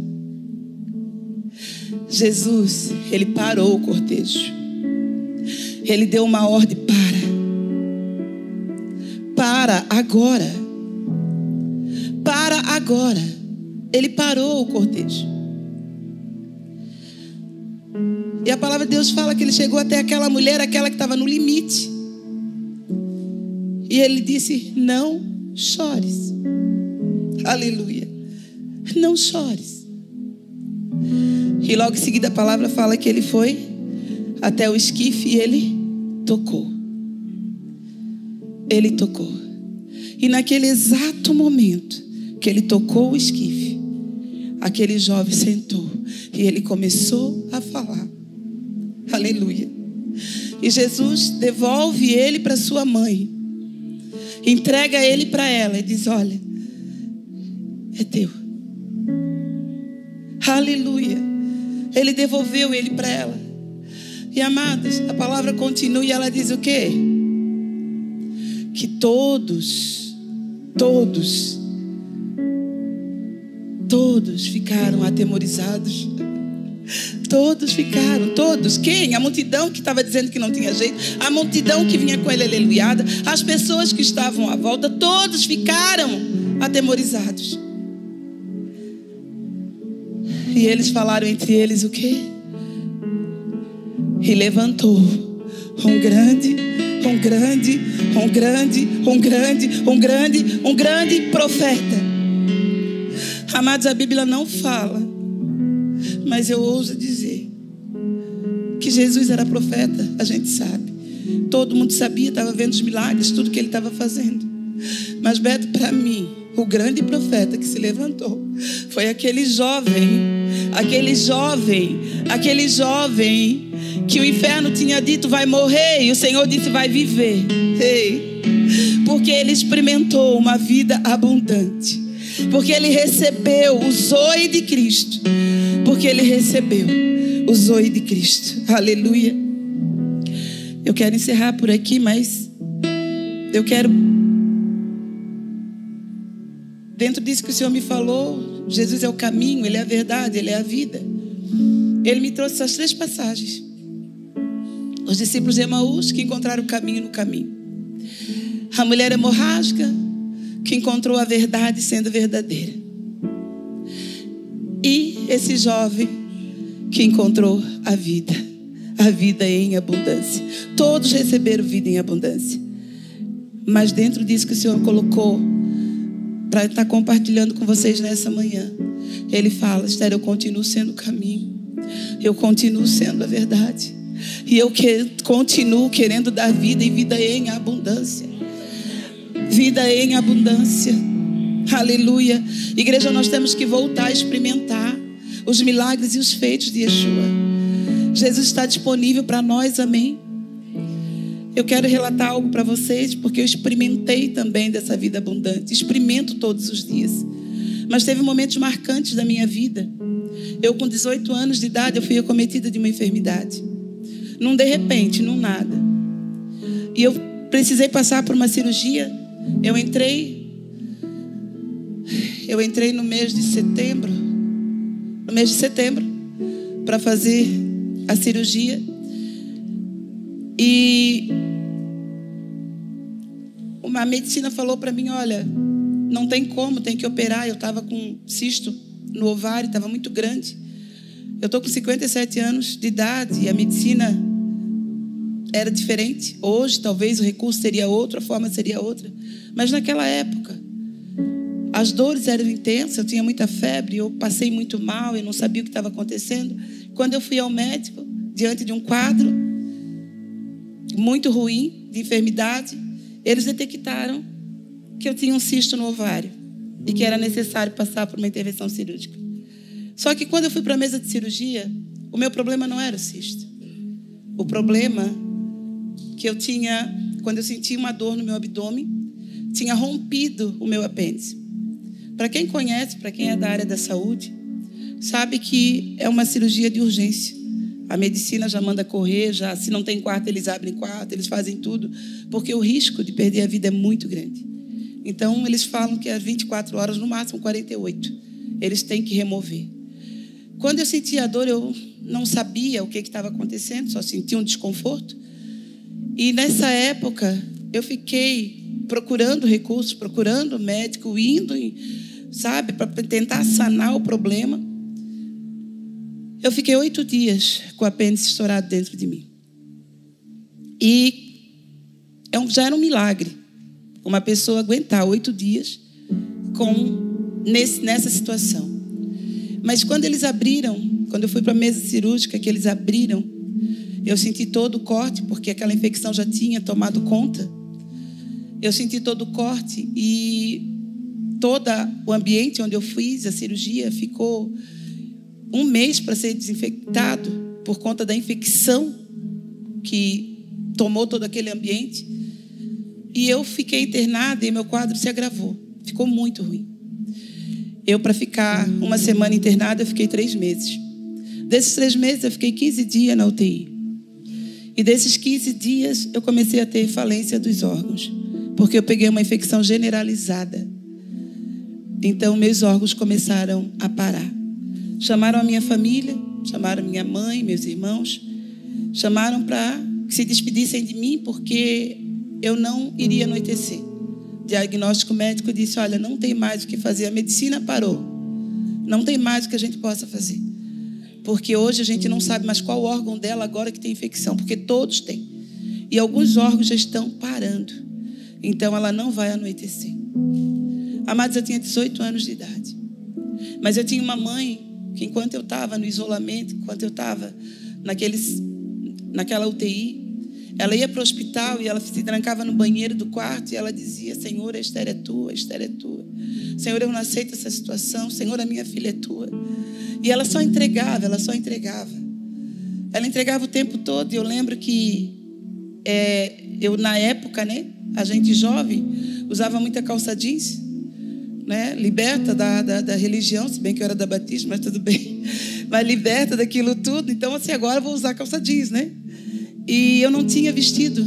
Jesus, ele parou o cortejo. Ele deu uma ordem, para agora. Para agora. Ele parou o cortejo. E a palavra de Deus fala que ele chegou até aquela mulher, aquela que estava no limite. E ele disse, não chores. Aleluia. Não chores. E logo em seguida a palavra fala que ele foi até o esquife e ele tocou. Ele tocou. E naquele exato momento que ele tocou o esquife, aquele jovem sentou e ele começou a falar. Aleluia. E Jesus devolve ele para sua mãe. Entrega ele para ela e diz: olha, é teu. Aleluia. Ele devolveu ele para ela. E amados, a palavra continua e ela diz o quê? Que todos ficaram atemorizados. Todos ficaram, todos. Quem? A multidão que estava dizendo que não tinha jeito, a multidão que vinha com ele aleluiada, as pessoas que estavam à volta, todos ficaram atemorizados. E eles falaram entre eles o quê? E levantou um grande profeta. Amados, a Bíblia não fala, mas eu ouso dizer que Jesus era profeta, a gente sabe. Todo mundo sabia, estava vendo os milagres, tudo que ele estava fazendo. Mas, Beto, para mim, o grande profeta que se levantou foi aquele jovem que o inferno tinha dito vai morrer e o Senhor disse vai viver. Ei, porque ele experimentou uma vida abundante. Porque ele recebeu o zoe de Cristo. Porque ele recebeu o zoe de Cristo. Aleluia. Eu quero encerrar por aqui, mas eu quero, dentro disso que o Senhor me falou, Jesus é o caminho, Ele é a verdade, Ele é a vida. Ele me trouxe essas 3 passagens. Os discípulos de Emaús que encontraram o caminho no caminho. A mulher hemorrágica que encontrou a verdade sendo verdadeira. E esse jovem que encontrou a vida em abundância. Todos receberam vida em abundância. Mas dentro disso que o Senhor colocou para estar compartilhando com vocês nessa manhã, Ele fala: Esther, eu continuo sendo o caminho, eu continuo sendo a verdade, e eu continuo querendo dar vida e vida em abundância. Vida em abundância. Aleluia. Igreja, nós temos que voltar a experimentar os milagres e os feitos de Yeshua. Jesus está disponível para nós, amém? Eu quero relatar algo para vocês, porque eu experimentei também dessa vida abundante. Experimento todos os dias. Mas teve momentos marcantes da minha vida. Eu, com 18 anos de idade, eu fui acometida de uma enfermidade. Num de repente, num nada. E eu precisei passar por uma cirurgia. Eu entrei no mês de setembro. No mês de setembro, para fazer a cirurgia. E uma medicina falou para mim: olha, não tem como, tem que operar. Eu estava com cisto no ovário, estava muito grande. Eu estou com 57 anos de idade e a medicina era diferente. Hoje, talvez, o recurso seria outro, a forma seria outra. Mas naquela época, as dores eram intensas, eu tinha muita febre, eu passei muito mal, eu não sabia o que estava acontecendo. Quando eu fui ao médico, diante de um quadro muito ruim de enfermidade, eles detectaram que eu tinha um cisto no ovário e que era necessário passar por uma intervenção cirúrgica. Só que quando eu fui para a mesa de cirurgia, o meu problema não era o cisto. O problema que eu tinha, quando eu senti uma dor no meu abdômen, tinha rompido o meu apêndice. Para quem conhece, para quem é da área da saúde, sabe que é uma cirurgia de urgência. A medicina já manda correr, já, se não tem quarto, eles abrem quarto, eles fazem tudo, porque o risco de perder a vida é muito grande. Então, eles falam que é 24 horas, no máximo 48. Eles têm que remover. Quando eu senti a dor, eu não sabia o que estava acontecendo, só sentia um desconforto. E nessa época, eu fiquei procurando recursos, procurando médico, indo, sabe, para tentar sanar o problema. Eu fiquei 8 dias com o apêndice estourado dentro de mim. E já era um milagre uma pessoa aguentar 8 dias nessa situação. Mas quando eles abriram, quando eu fui para a mesa cirúrgica, que eles abriram, eu senti todo o corte, porque aquela infecção já tinha tomado conta. Eu senti todo o corte e todo o ambiente onde eu fiz a cirurgia ficou 1 mês para ser desinfectado por conta da infecção que tomou todo aquele ambiente. E eu fiquei internada e meu quadro se agravou. Ficou muito ruim. Eu, para ficar uma semana internada, eu fiquei 3 meses. Desses 3 meses, eu fiquei 15 dias na UTI. E desses 15 dias, eu comecei a ter falência dos órgãos. Porque eu peguei uma infecção generalizada. Então, meus órgãos começaram a parar. Chamaram a minha família, chamaram minha mãe, meus irmãos. Chamaram para que se despedissem de mim, porque eu não iria anoitecer. O diagnóstico médico disse, olha, não tem mais o que fazer. A medicina parou. Não tem mais o que a gente possa fazer. Porque hoje a gente não sabe mais qual órgão dela agora que tem infecção. Porque todos têm. E alguns órgãos já estão parando. Então ela não vai anoitecer. Amados, eu tinha 18 anos de idade. Mas eu tinha uma mãe que enquanto eu estava no isolamento, enquanto eu estava naquela UTI, ela ia para o hospital e ela se trancava no banheiro do quarto e ela dizia, Senhor, a Esther é tua, a Esther é tua. Senhor, eu não aceito essa situação. Senhor, a minha filha é tua. E ela só entregava, ela só entregava. Ela entregava o tempo todo. E eu lembro que eu, na época, né, a gente jovem, usava muita calça jeans, né, liberta da religião, se bem que eu era da Batista, mas tudo bem. Mas liberta daquilo tudo. Então, assim, agora eu vou usar calça jeans, né? E eu não tinha vestido.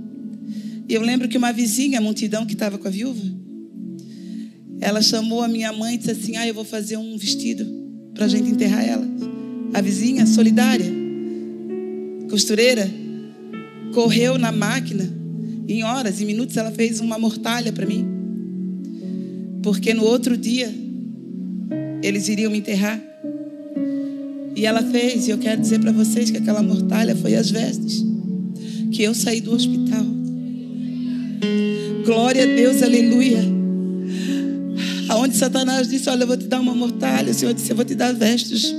E eu lembro que uma vizinha, a multidão que estava com a viúva, ela chamou a minha mãe e disse assim, eu vou fazer um vestido para a gente enterrar ela. A vizinha, solidária, costureira, correu na máquina. Em horas, em minutos, ela fez uma mortalha para mim. Porque no outro dia, eles iriam me enterrar. E ela fez, e eu quero dizer para vocês que aquela mortalha foi as vestes que eu saí do hospital. Glória a Deus, aleluia. Aonde Satanás disse, olha, eu vou te dar uma mortalha, o Senhor disse, eu vou te dar vestes.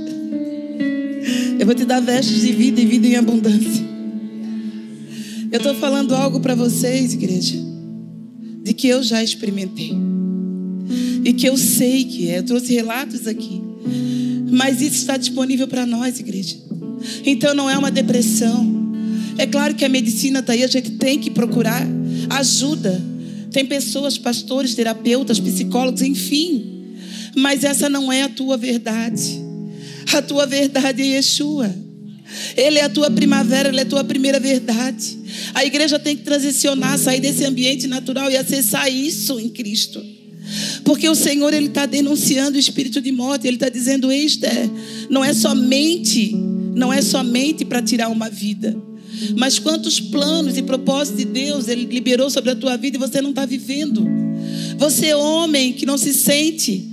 Eu vou te dar vestes de vida e vida em abundância. Eu estou falando algo para vocês, igreja, de que eu já experimentei. E que eu sei que é. Eu trouxe relatos aqui. Mas isso está disponível para nós, igreja. Então não é uma depressão. É claro que a medicina está aí, a gente tem que procurar ajuda. Tem pessoas, pastores, terapeutas, psicólogos, enfim. Mas essa não é a tua verdade. A tua verdade é Yeshua. Ele é a tua primavera, Ele é a tua primeira verdade. A igreja tem que transicionar, sair desse ambiente natural e acessar isso em Cristo. Porque o Senhor, Ele está denunciando o espírito de morte. Ele está dizendo, Esther, não é somente para tirar uma vida, mas quantos planos e propósitos de Deus Ele liberou sobre a tua vida e você não está vivendo. Você, homem, que não se sente,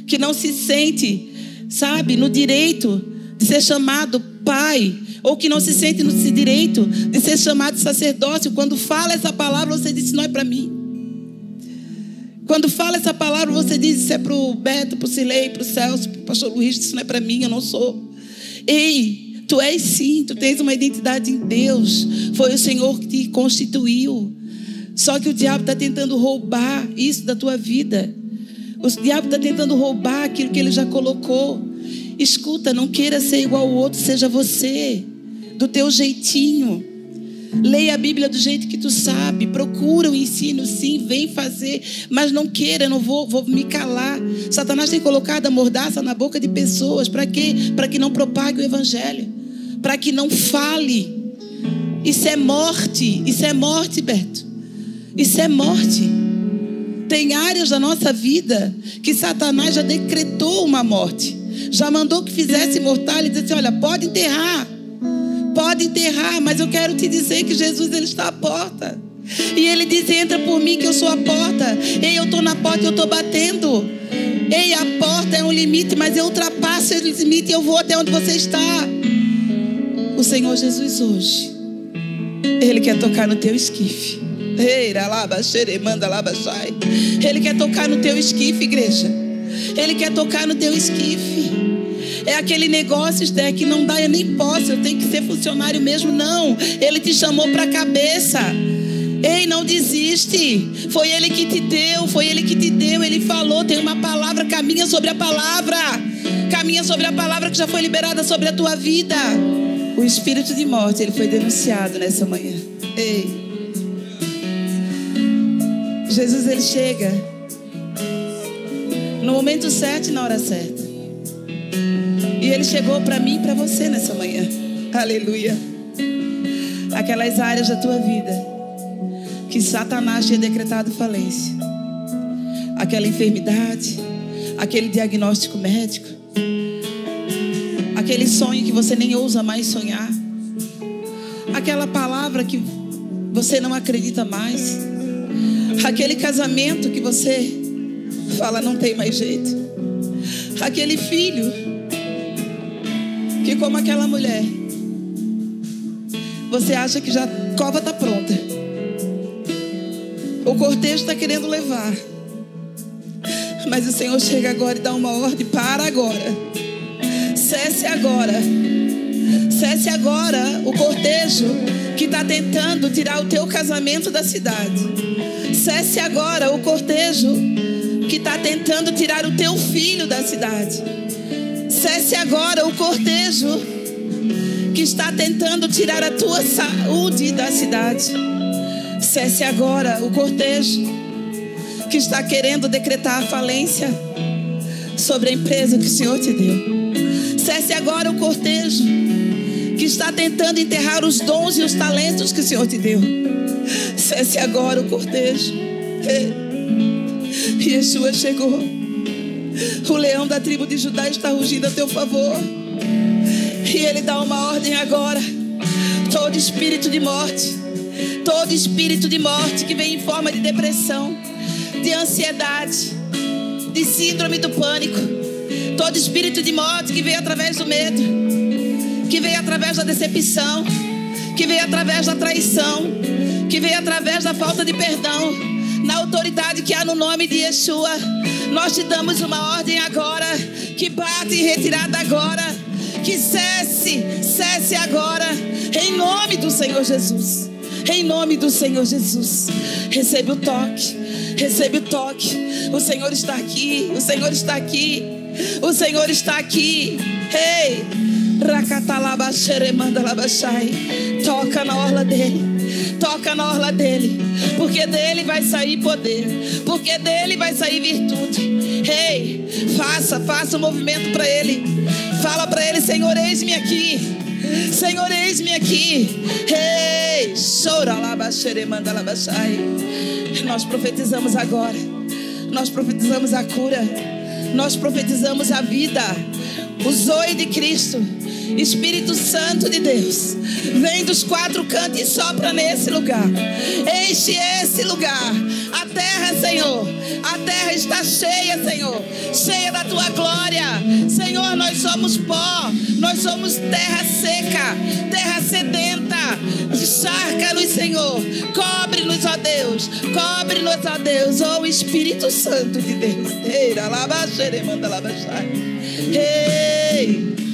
sabe, no direito de ser chamado pai, ou que não se sente no direito de ser chamado de sacerdócio, quando fala essa palavra, você diz, não é para mim. Quando fala essa palavra, você diz, isso é para o Beto, para o Silei, para o Celso, para o pastor Luiz, isso não é para mim, eu não sou. Ei, tu és sim, tu tens uma identidade em Deus. Foi o Senhor que te constituiu. Só que o diabo está tentando roubar isso da tua vida. O diabo está tentando roubar aquilo que ele já colocou. Escuta, não queira ser igual ao outro, seja você, do teu jeitinho. Leia a Bíblia do jeito que tu sabe. Procura o ensino, sim, vem fazer. Mas não queira, eu não vou me calar. Satanás tem colocado a mordaça na boca de pessoas. Para quê? Para que não propague o evangelho. Para que não fale. Isso é morte. Isso é morte, Beto. Isso é morte. Tem áreas da nossa vida que Satanás já decretou uma morte. Já mandou que fizesse mortalha e disse, olha, pode enterrar, mas eu quero te dizer que Jesus, Ele está à porta. E Ele diz, entra por mim que eu sou a porta. Ei, eu estou na porta e eu estou batendo. Ei, a porta é um limite, mas eu ultrapasso esse limite e eu vou até onde você está. O Senhor Jesus hoje, Ele quer tocar no teu esquife. Ele quer tocar no teu esquife, igreja. Ele quer tocar no teu esquife. É aquele negócio, Esther, que não dá, eu nem posso, eu tenho que ser funcionário mesmo. Não, Ele te chamou para a cabeça. Ei, não desiste. Foi Ele que te deu, foi Ele que te deu. Ele falou, tem uma palavra, caminha sobre a palavra. Caminha sobre a palavra que já foi liberada sobre a tua vida. O espírito de morte, ele foi denunciado nessa manhã. Ei. Jesus, ele chega no momento certo e na hora certa. E ele chegou para mim e para você nessa manhã. Aleluia. Aquelas áreas da tua vida que Satanás tinha decretado falência, aquela enfermidade, aquele diagnóstico médico, aquele sonho que você nem ousa mais sonhar, aquela palavra que você não acredita mais, aquele casamento que você fala não tem mais jeito, aquele filho que, como aquela mulher, você acha que já a cova está pronta, o cortejo está querendo levar, mas o Senhor chega agora e dá uma ordem: para agora, cesse agora o cortejo que está tentando tirar o teu casamento da cidade. Cesse agora o cortejo que está tentando tirar o teu filho da cidade. Cesse agora o cortejo que está tentando tirar a tua saúde da cidade. Cesse agora o cortejo que está querendo decretar a falência sobre a empresa que o Senhor te deu. Cesse agora o cortejo que está tentando enterrar os dons e os talentos que o Senhor te deu. Cesse agora o cortejo. Yeshua chegou. O leão da tribo de Judá está rugindo a teu favor. E ele dá uma ordem agora: todo espírito de morte que vem em forma de depressão, de ansiedade, de síndrome do pânico, todo espírito de morte que veio através do medo, que veio através da decepção, que veio através da traição, que veio através da falta de perdão, na autoridade que há no nome de Yeshua, nós te damos uma ordem agora, que bate em retirada agora, que cesse agora, em nome do Senhor Jesus. Em nome do Senhor Jesus. Recebe o toque. Recebe o toque. O Senhor está aqui. O Senhor está aqui. O Senhor está aqui. Ei, toca na orla dele. Toca na orla dele. Porque dele vai sair poder. Porque dele vai sair virtude. Ei, faça um movimento para ele. Fala para ele: Senhor, eis-me aqui. Senhor, eis-me aqui. Ei, chora lá, manda lá, nós profetizamos agora. Nós profetizamos a cura. Nós profetizamos a vida. O zoe de Cristo, Espírito Santo de Deus, vem dos quatro cantos e sopra nesse lugar. Enche esse lugar. A terra, Senhor, a terra está cheia, Senhor, cheia da tua glória. Senhor, nós somos pó, nós somos terra seca, terra sedenta. Encharca-nos, Senhor, cobre-nos, ó Deus, cobre-nos, ó Deus, ó Espírito Santo de Deus. Ei,